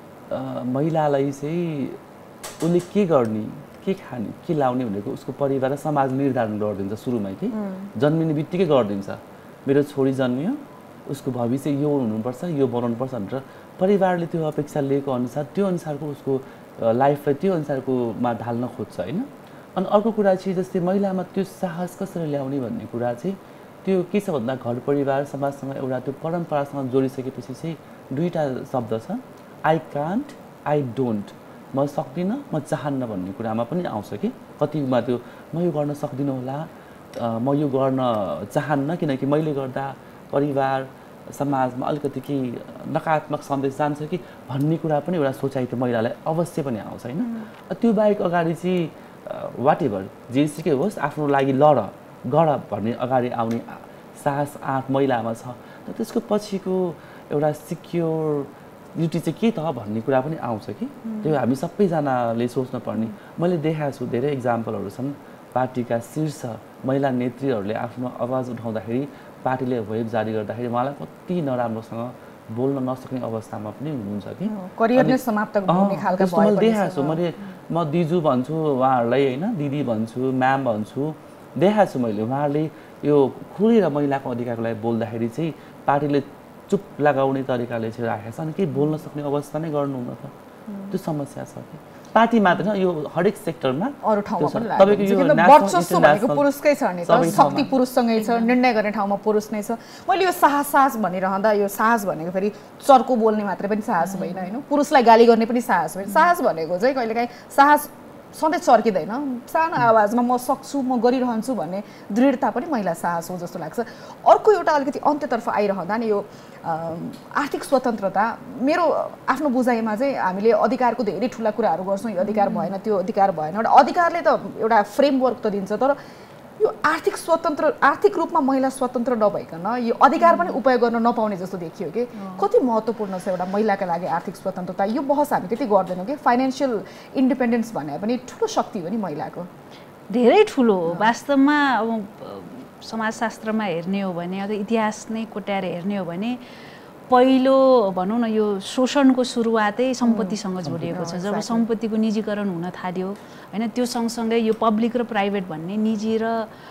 महिलालाई चाहिँ उसले के गर्ने, के खाने, के लाउने भनेको उसको परिवार र समाज निर्धारण गरिदिन्छ सुरुमै कि जन्मिने बित्तिकै गरिदिन्छ। मेरो छोरी जन्मियो, उसको भविष्य यो हुनुपर्छ, यो बनाउनुपर्छ भनेर परिवारले त्यो अपेक्षा लिएको अनुसार त्यो अनुसारको उसको लाइफलाई त्यो अनुसारकोमा ढाल्न खोज्छ होइन। अनि अर्को कुरा चाहिँ जस्तै महिलामा त्यो साहस कसरी ल्याउने भन्ने कुरा चाहिँ त्यो के छ भन्दा घर परिवार समाजसँग एउटा त्यो परम्परासँग जोडिसकेपछि चाहिँ दुईवटा शब्द छ, आई कान्ट, आई डोन्ट, म सक्दिनँ, म चाहन्न भन्ने कुरामा पनि आउँछ कि कतिमा त्यो म यो गर्न सक्दिनँ होला, म यो गर्न चाहन्न किनकि मैले गर्दा परिवार समाजमा अलिकति केही नकारात्मक सन्देश जान्छ कि भन्ने कुरा पनि एउटा सोचाइ त्यो महिलालाई अवश्य पनि आउँछ होइन। त्यो बाहेक अगाडि चाहिँ वाट एभर जेसुकै होस् आफ्नो लागि लड गर भन्ने अगाडि आउने साहस आँट महिलामा छ, तर त्यसको पछिको एउटा सिक्योरिटी चाहिँ के त भन्ने कुरा पनि आउँछ कि त्यो हामी सबैजनाले सोच्न पर्ने। मैले देखाएको छु धेरै इक्जाम्पलहरू छन्, पार्टीका शीर्ष महिला नेत्रीहरूले आफ्नो आवाज उठाउँदाखेरि पार्टीले व्हिप जारी गर्दाखेरि उहाँलाई कति नराम्रोसँग बोल्न नसक्ने अवस्थामा पनि हुनुहुन्छ कि करियर नै समाप्त हुने खालका भए पनि देखाएको छु। म दिजु भन्छु उहाँहरूलाई होइन, दिदी भन्छु, म्याम भन्छु, देखाएको छु मैले। उहाँहरूले यो खुलेर महिलाको अधिकारको लागि बोल्दाखेरि चाहिँ पार्टीले चुप लगाउने तरिकाले चाहिँ राखेको छ, अनि केही बोल्न सक्ने अवस्था नै गर्नुहुन्न त, त्यो समस्या छ कि पार्टी मात्र यो हरेक सेक्टरमा अरू ठाउँमा पनि लाग्छ। किन वर्चस्व भनेको पुरुषकै छ नि त, शक्ति पुरुषसँगै छ, निर्णय गर्ने ठाउँमा पुरुष नै छ। मैले यो साहस भनिरहँदा यो साहस भनेको फेरि चर्को बोल्ने मात्रै पनि साहस होइन होइन, पुरुषलाई गाली गर्ने पनि साहस होइन। साहस भनेको चाहिँ कहिलेकाहीँ साहस सधैँ चर्किँदैन, सानो आवाजमा म सक्छु, म गरिरहन्छु भन्ने दृढता पनि महिला साहस हो जस्तो लाग्छ। अर्को एउटा अलिकति अन्त्यतर्फ आइरहँदा नि यो आर्थिक स्वतन्त्रता, मेरो आफ्नो बुझाइमा चाहिँ हामीले अधिकारको धेरै ठुला कुराहरू गर्छौँ, यो अधिकार भएन, त्यो अधिकार भएन। एउटा अधिकारले त एउटा फ्रेमवर्क त दिन्छ, तर यो आर्थिक रूपमा महिला स्वतन्त्र नभइकन यो अधिकार पनि उपयोग गर्न नपाउने जस्तो देखियो कि कति महत्त्वपूर्ण छ एउटा महिलाका लागि आर्थिक स्वतन्त्रता। यो बहस हामी त्यति गर्दैनौँ कि फाइनेन्सियल इन्डिपेन्डेन्स भने पनि ठुलो शक्ति हो नि महिलाको, धेरै ठुलो हो वास्तवमा। अब समाजशास्त्रमा हेर्ने हो भने अथवा इतिहास नै कोट्याएर हेर्ने हो भने पहिलो भनौँ न यो शोषणको सुरुवातै सम्पत्तिसँग जोडिएको छ। जब सम्पत्तिको निजीकरण हुन थाल्यो होइन, त्यो सँगसँगै यो पब्लिक र प्राइभेट भन्ने निजी र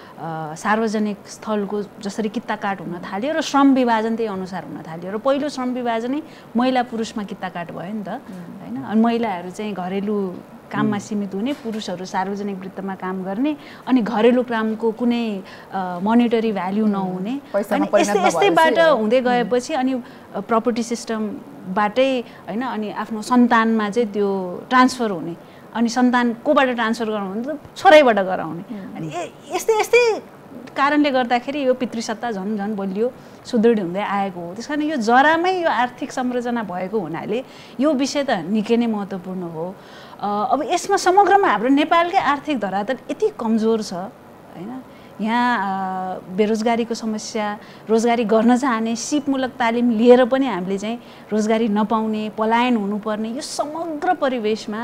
सार्वजनिक स्थलको जसरी कित्ताकाट हुन थाल्यो र श्रम विभाजन त्यही अनुसार हुन थाल्यो र पहिलो श्रम विभाजनै महिला पुरुषमा कित्ताकाट भयो नि त होइन। अनि महिलाहरू चाहिँ घरेलु काममा सीमित हुने, पुरुषहरू सार्वजनिक वृत्तमा काम गर्ने, अनि घरेलु कामको कुनै मोनिटरी भ्याल्यु नहुने, अनि यस्तैबाट हुँदै गएपछि अनि प्रपर्टी सिस्टमबाटै होइन अनि आफ्नो सन्तानमा चाहिँ त्यो ट्रान्सफर हुने, अनि सन्तान कोबाट ट्रान्सफर गराउनु भने छोराइबाट गराउने, अनि यस्तै कारणले गर्दाखेरि यो पितृसत्ता झन् बलियो सुदृढ हुँदै आएको हो। त्यस कारण यो जरामै यो आर्थिक संरचना भएको हुनाले यो विषय त निकै नै महत्त्वपूर्ण हो। अब यसमा समग्रमा हाम्रो नेपालकै आर्थिक धरातल यति कमजोर छ होइन, यहाँ बेरोजगारीको समस्या, रोजगारी गर्न चाहने, सिपमूलक तालिम लिएर पनि हामीले चाहिँ रोजगारी नपाउने, पलायन हुनुपर्ने, यो समग्र परिवेशमा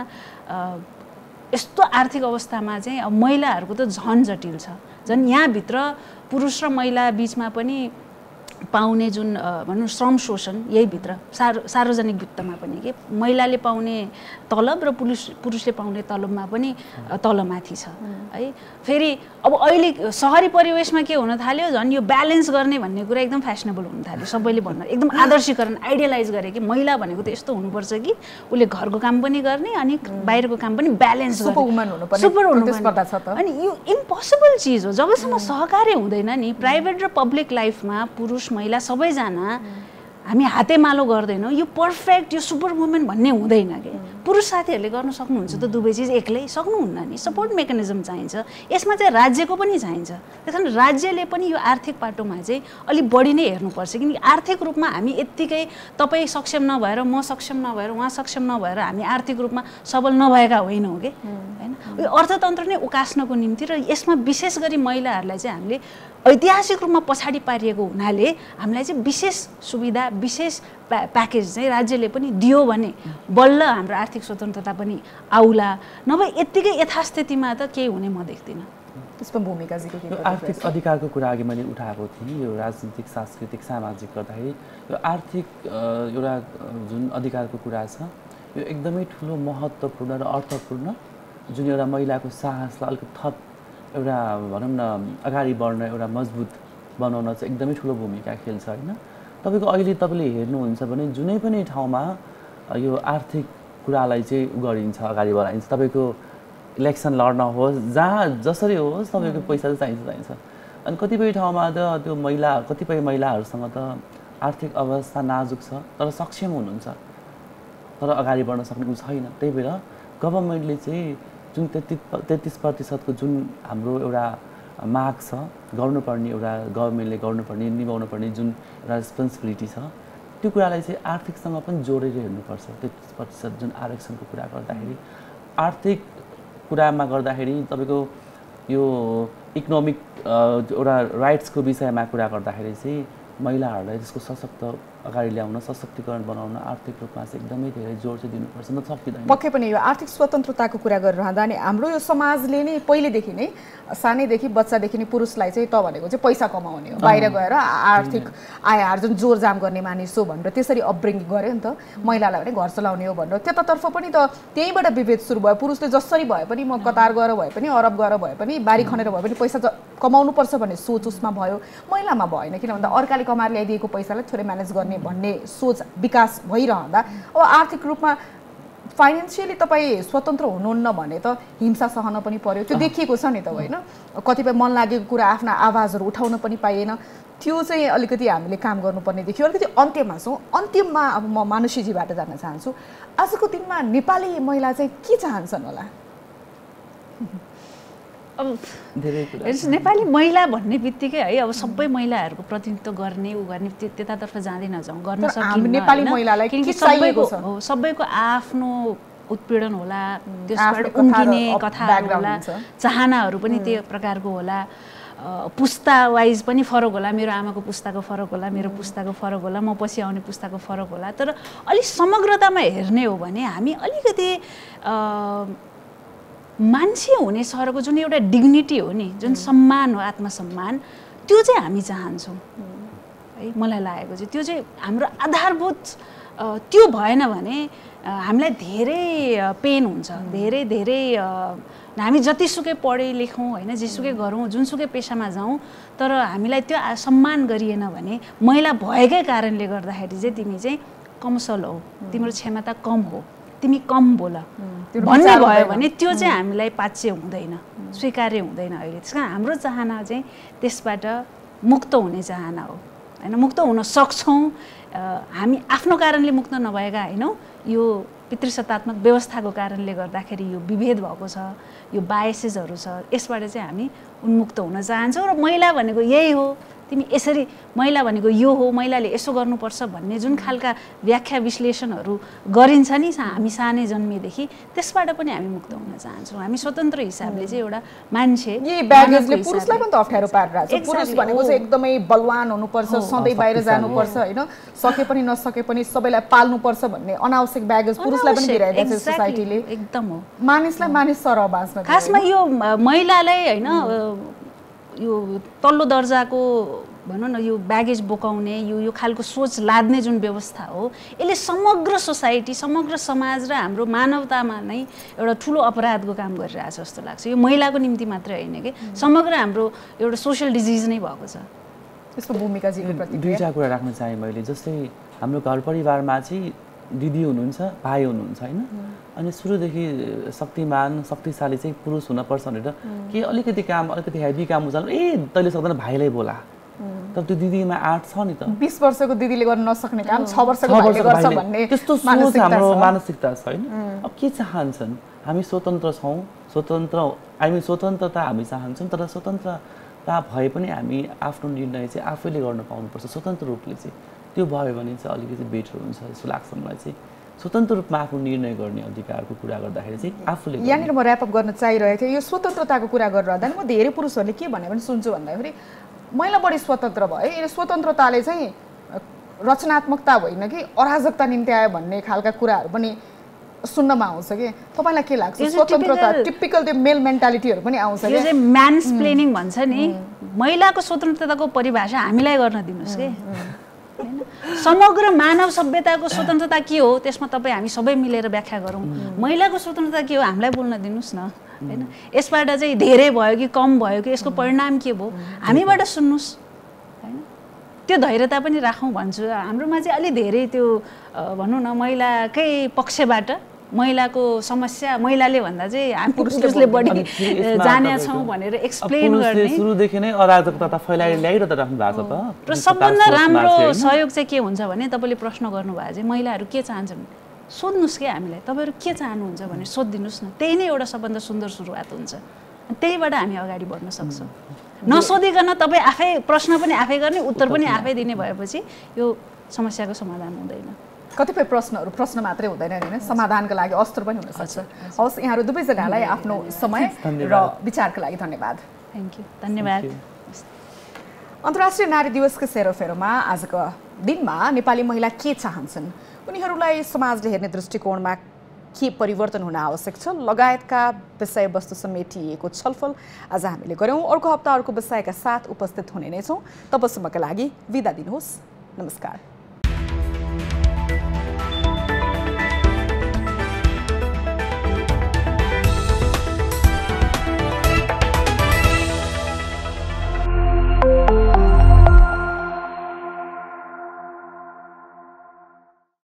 यस्तो आर्थिक अवस्थामा चाहिँ अब महिलाहरूको त झन् जटिल छ। झन् यहाँभित्र पुरुष र महिला बिचमा पनि पाउने जुन भनौँ श्रम शोषण यहीभित्र सार्वजनिक वित्तमा पनि के महिलाले पाउने तलब र पुरुषले पाउने तलबमा पनि तलमाथि छ है। फेरि अब अहिले सहरी परिवेशमा के हुन थाल्यो, झन् यो ब्यालेन्स गर्ने भन्ने कुरा एकदम फ्यासनेबल हुन थाल्यो। सबैले भन्न एकदम आदर्शीकरण आइडियलाइज गरे कि महिला भनेको त यस्तो हुनुपर्छ कि उसले घरको काम पनि गर्ने अनि बाहिरको काम पनि ब्यालेन्स गर्ने, सुपर हुनुपर्ने छ त। अनि यो इम्पोसिबल चिज हो जबसम्म सहकार्य हुँदैन नि। प्राइभेट र पब्लिक लाइफमा पुरुष महिला सबैजना हामी हातेमालो गर्दैनौँ, यो पर्फेक्ट यो सुपर वुमेन भन्ने हुँदैन कि। पुरुष साथीहरूले गर्न सक्नुहुन्छ त दुवै चिज एक्लै, सक्नुहुन्न नि। सपोर्ट मेकानिजम चाहिन्छ, यसमा चाहिँ राज्यको पनि चाहिन्छ। त्यस कारण राज्यले पनि यो आर्थिक पाटोमा चाहिँ अलिक बढी नै हेर्नुपर्छ, किनकि आर्थिक रूपमा हामी यत्तिकै तपाईँ सक्षम नभएर म सक्षम नभएर उहाँ सक्षम नभएर हामी आर्थिक रूपमा सबल नभएका होइनौँ कि होइन। यो अर्थतन्त्र नै उकास्नको निम्ति र यसमा विशेष गरी महिलाहरूलाई चाहिँ हामीले ऐतिहासिक रूपमा पछाडि पारिएको हुनाले हामीलाई चाहिँ विशेष सुविधा विशेष प्याकेज चाहिँ राज्यले पनि दियो भने बल्ल हाम्रो आर्थिक स्वतन्त्रता पनि आउला, नभए यत्तिकै यथास्थितिमा त केही हुने म देख्दिनँ। त्यसमा भूमिकाजीको के आर्थिक अधिकारको कुरा अघि मैले उठाएको थिएँ, यो राजनीतिक सांस्कृतिक सामाजिक गर्दाखेरि यो आर्थिक एउटा जुन अधिकारको कुरा छ यो एकदमै ठुलो महत्त्वपूर्ण र अर्थपूर्ण, जुन एउटा महिलाको साहसलाई अलिकति थप एउटा भनौँ न अगाडि बढ्न एउटा मजबुत बनाउन चाहिँ एकदमै ठुलो भूमिका खेल्छ होइन। तपाईँको अहिले तपाईँले हेर्नुहुन्छ भने जुनै पनि ठाउँमा यो आर्थिक कुरालाई चाहिँ गरिन्छ, अगाडि बढाइन्छ। तपाईँको इलेक्सन लड्न होस्, जहाँ जसरी होस् तपाईँको पैसा चाहिँ चाहिन्छ। अनि कतिपय ठाउँमा त त्यो कतिपय महिलाहरूसँग त आर्थिक अवस्था नाजुक छ तर सक्षम हुनुहुन्छ तर अगाडि बढ्न सक्ने छैन। त्यही भएर गभर्मेन्टले चाहिँ जुन 33% जुन हाम्रो एउटा माग छ गर्नुपर्ने, एउटा गभर्मेन्टले गर्नुपर्ने निभाउनुपर्ने जुन एउटा रेस्पोन्सिबिलिटी छ त्यो कुरालाई चाहिँ आर्थिकसँग पनि जोडेर हेर्नुपर्छ। 33% जुन आरक्षणको कुरा गर्दाखेरि आर्थिक कुरामा गर्दाखेरि तपाईँको यो इकोनोमिक एउटा राइट्सको विषयमा कुरा गर्दाखेरि चाहिँ महिलाहरूलाई त्यसको सशक्त अगाडि ल्याउन, सशक्तिकरण बनाउन आर्थिक रूपमा चाहिँ एकदमै धेरै जोड चाहिँ दिनुपर्छ, न सकिँदैन। पक्कै पनि यो आर्थिक स्वतन्त्रताको कुरा गरिरहँदा नि हाम्रो यो समाजले नै पहिलेदेखि नै सानैदेखि बच्चादेखि नै पुरुषलाई चाहिँ त भनेको चाहिँ पैसा कमाउने हो, बाहिर गएर आर्थिक आय आर्जन जोरजाम गर्ने मानिस हो भनेर त्यसरी अपब्रिङ्गिङ गर्यो नि त। महिलालाई भने घर चलाउने हो भनेर त्यतातर्फ पनि त त्यहीँबाट विभेद सुरु भयो। पुरुषले जसरी भए पनि म कतार गएर भए पनि अरब गएर भए पनि बारी खनेर भए पनि पैसा कमाउनुपर्छ भन्ने सोच उसमा भयो, महिलामा भएन। किन भन्दा अर्काले कमाएर ल्याइदिएको पैसालाई थोरै म्यानेज गर्ने भन्ने सोच विकास भइरहँदा अब आर्थिक रूपमा फाइनेन्सियली तपाईँ स्वतन्त्र हुनुहुन्न भने त हिंसा सहन पनि पर्यो। त्यो देखिएको छ नि त होइन। कतिपय मन लागेको कुरा आफ्ना आवाजहरू उठाउन पनि पाइएन। त्यो चाहिँ अलिकति हामीले काम गर्नुपर्ने देखियो। अलिकति अन्त्यमा छौँ। अन्त्यमा अब म मानुषीजीबाट जान्न चाहन्छु, आजको दिनमा नेपाली महिला चाहिँ के चाहन्छन् होला? अब नेपाली महिला भन्ने बित्तिकै है अब सबै महिलाहरूको प्रतिनिधित्व गर्ने त्यतातर्फ जाँदै नजाउँ, गर्न सकिन्न नेपाली महिलालाई किनकि सबैको आफ्नो उत्पीडन होला, त्यसबाट उम्किने कथाहरू होला, चाहनाहरू पनि त्यो प्रकारको होला, पुस्ता वाइज पनि फरक होला। मेरो आमाको पुस्ताको फरक होला, मेरो पुस्ताको फरक होला, म पछि आउने पुस्ताको फरक होला। तर अलिक समग्रतामा हेर्ने हो भने हामी अलिकति मान्छे हुने सरको जुन एउटा डिग्निटी हो नि, जुन सम्मान हो, आत्मसम्मान, त्यो चाहिँ हामी चाहन्छौँ है। मलाई लागेको चाहिँ त्यो चाहिँ हाम्रो आधारभूत त्यो भएन भने हामीलाई धेरै पेन हुन्छ। धेरै हामी जतिसुकै पढे लेखौँ होइन, जेसुकै गरौँ, जुनसुकै पेसामा जाउँ, तर हामीलाई त्यो सम्मान गरिएन भने महिला भएकै कारणले गर्दाखेरि चाहिँ तिमी चाहिँ कमसल हौ, तिम्रो क्षमता कम हो, तिमी कम बोल भन्ने भयो भने त्यो चाहिँ हामीलाई पाच्य हुँदैन, स्वीकार्य हुँदैन अहिले। त्यस कारण हाम्रो चाहना चाहिँ त्यसबाट मुक्त हुने चाहना हो होइन। मुक्त हुन सक्छौँ हामी आफ्नो कारणले मुक्त नभएका होइनौँ, यो पितृसत्तात्मक व्यवस्थाको कारणले गर्दाखेरि यो विभेद भएको छ, यो बायसेसहरू छ, यसबाट चाहिँ हामी उन्मुक्त हुन चाहन्छौँ। र महिला भनेको यही हो, तिमी यसरी, महिला भनेको यो हो, महिलाले यसो गर्नुपर्छ भन्ने जुन खालका व्याख्या विश्लेषणहरू गरिन्छ नि हामी सानै जन्मेदेखि, त्यसबाट पनि हामी मुक्त हुन चाहन्छौँ। हामी स्वतन्त्र हिसाबले चाहिँ एउटा मान्छे, यही ब्यागेजले पुरुषलाई पनि त अप्ठ्यारो पारिरहेको छ। पुरुष भनेको चाहिँ एकदमै बलवान हुनुपर्छ, सधैँ बाहिर जानुपर्छ होइन, सके पनि नसके पनि सबैलाई पाल्नुपर्छ भन्ने अनावश्यक ब्यागेज पुरुषलाई पनि दिइरहेको छ सोसाइटीले। एकदम हो, मानिसलाई मानिस सरह बाँच्न। खासमा यो महिलालाई होइन यो तल्लो दर्जाको भनौँ न यो ब्यागेज बोकाउने यो खालको सोच लाद्ने जुन व्यवस्था हो यसले समग्र सोसाइटी समग्र समाज र हाम्रो मानवतामा नै एउटा ठुलो अपराधको काम गरिरहेछ जस्तो लाग्छ। यो महिलाको निम्ति मात्रै होइन कि समग्र हाम्रो एउटा सोसियल डिजिज नै भएको छ। यसको भूमिका दुईवटा कुरा राख्न चाहेँ मैले। जस्तै हाम्रो घर परिवारमा चाहिँ दिदी हुनुहुन्छ, भाइ हुनुहुन्छ होइन, अनि सुरुदेखि शक्तिमान शक्तिशाली चाहिँ पुरुष हुनपर्छ भनेर के अलिकति काम अलिकति हेभी काम हुन्छ तैँले सक्दैन भाइलाई बोला, तर त्यो दिदीमा आँट छ नि त। 20 वर्षको दिदीले गर्न नसक्ने काम 6 वर्षको भाइले गर्छ भन्ने त्यस्तो सोच हाम्रो मानसिकता छ होइन। अब के चाहन्छन् हामी स्वतन्त्र छौँ, स्वतन्त्रता हामी चाहन्छौँ, तर स्वतन्त्रता भए पनि हामी आफ्नो निर्णय चाहिँ आफैले गर्न पाउनुपर्छ स्वतन्त्र रूपले चाहिँ। त्यो भयो भने चाहिँ अलिकति बेटर हुन्छ जस्तो लाग्छ मलाई चाहिँ। स्वतन्त्र रूपमा आफ्नो निर्णय गर्ने अधिकारको कुरा गर्दाखेरि चाहिँ आफूले यहाँनिर म ऱ्यापअप गर्न चाहिरहेको थिएँ। यो स्वतन्त्रताको कुरा गरिरहँदा म धेरै पुरुषहरूले के भने पनि सुन्छु भन्दाखेरि महिला बढी स्वतन्त्र भयो, यो स्वतन्त्रताले चाहिँ रचनात्मकता होइन कि अराजकता निम्ति आयो भन्ने खालका कुराहरू पनि सुन्नमा आउँछ कि तपाईँलाई के लाग्छ? स्वतन्त्रता टिपिकल त्यो मेल मेन्टालिटीहरू पनि आउँछ कि? यो चाहिँ म्यान्सप्लेनिङ भन्छ नि। महिलाको स्वतन्त्रताको परिभाषा हामीलाई गर्न दिनुहोस् कि समग्र मानव सभ्यताको स्वतन्त्रता के हो त्यसमा तपाईँ हामी सबै मिलेर व्याख्या गरौँ। महिलाको स्वतन्त्रता के हो हामीलाई बोल्न दिनुहोस् न होइन। यसबाट चाहिँ धेरै भयो कि कम भयो कि यसको परिणाम के भयो हामीबाट सुन्नुहोस् होइन। त्यो धैर्यता पनि राखौँ भन्छु। हाम्रोमा चाहिँ अलि धेरै त्यो भनौँ न महिलाकै पक्षबाट महिलाको समस्या महिलाले भन्दा चाहिँ हामी पुरुषले बढी जाने छौँ भनेर एक्सप्लेन गर्ने सुरुदेखि नै अराजकता फैलाएर ल्याइरहँदा राख्नु भएको छ त। र सबभन्दा राम्रो सहयोग चाहिँ के हुन्छ भने तपाईँले प्रश्न गर्नुभएको चाहिँ महिलाहरू के चाहन्छन् सोध्नुहोस् कि हामीलाई तपाईँहरू के चाहनुहुन्छ भने सोधिदिनुहोस् न। त्यही नै एउटा सबभन्दा सुन्दर सुरुवात हुन्छ। त्यहीबाट हामी अगाडि बढ्न सक्छौँ। नसोधिकन तपाईँ आफै प्रश्न पनि आफै गर्ने उत्तर पनि आफै दिने भएपछि यो समस्याको समाधान हुँदैन। कतिपय प्रश्नहरू प्रश्न मात्रै हुँदैन होइन, समाधानका लागि अस्त्र पनि हुनसक्छ। हवस्, यहाँहरू दुवैजनालाई आफ्नो समय र विचारका लागि धन्यवाद। थ्याङ्क यू, धन्यवाद। अन्तर्राष्ट्रिय नारी दिवसको सेरोफेरोमा आजको दिनमा नेपाली महिला के चाहन्छन्, उनीहरूलाई समाजले हेर्ने दृष्टिकोणमा के परिवर्तन हुन आवश्यक छ लगायतका विषयवस्तु समेटिएको छलफल आज हामीले गऱ्यौँ। अर्को हप्ता अर्को विषयका साथ उपस्थित हुने नै छौँ। तबसम्मका लागि बिदा दिनुहोस्। नमस्कार।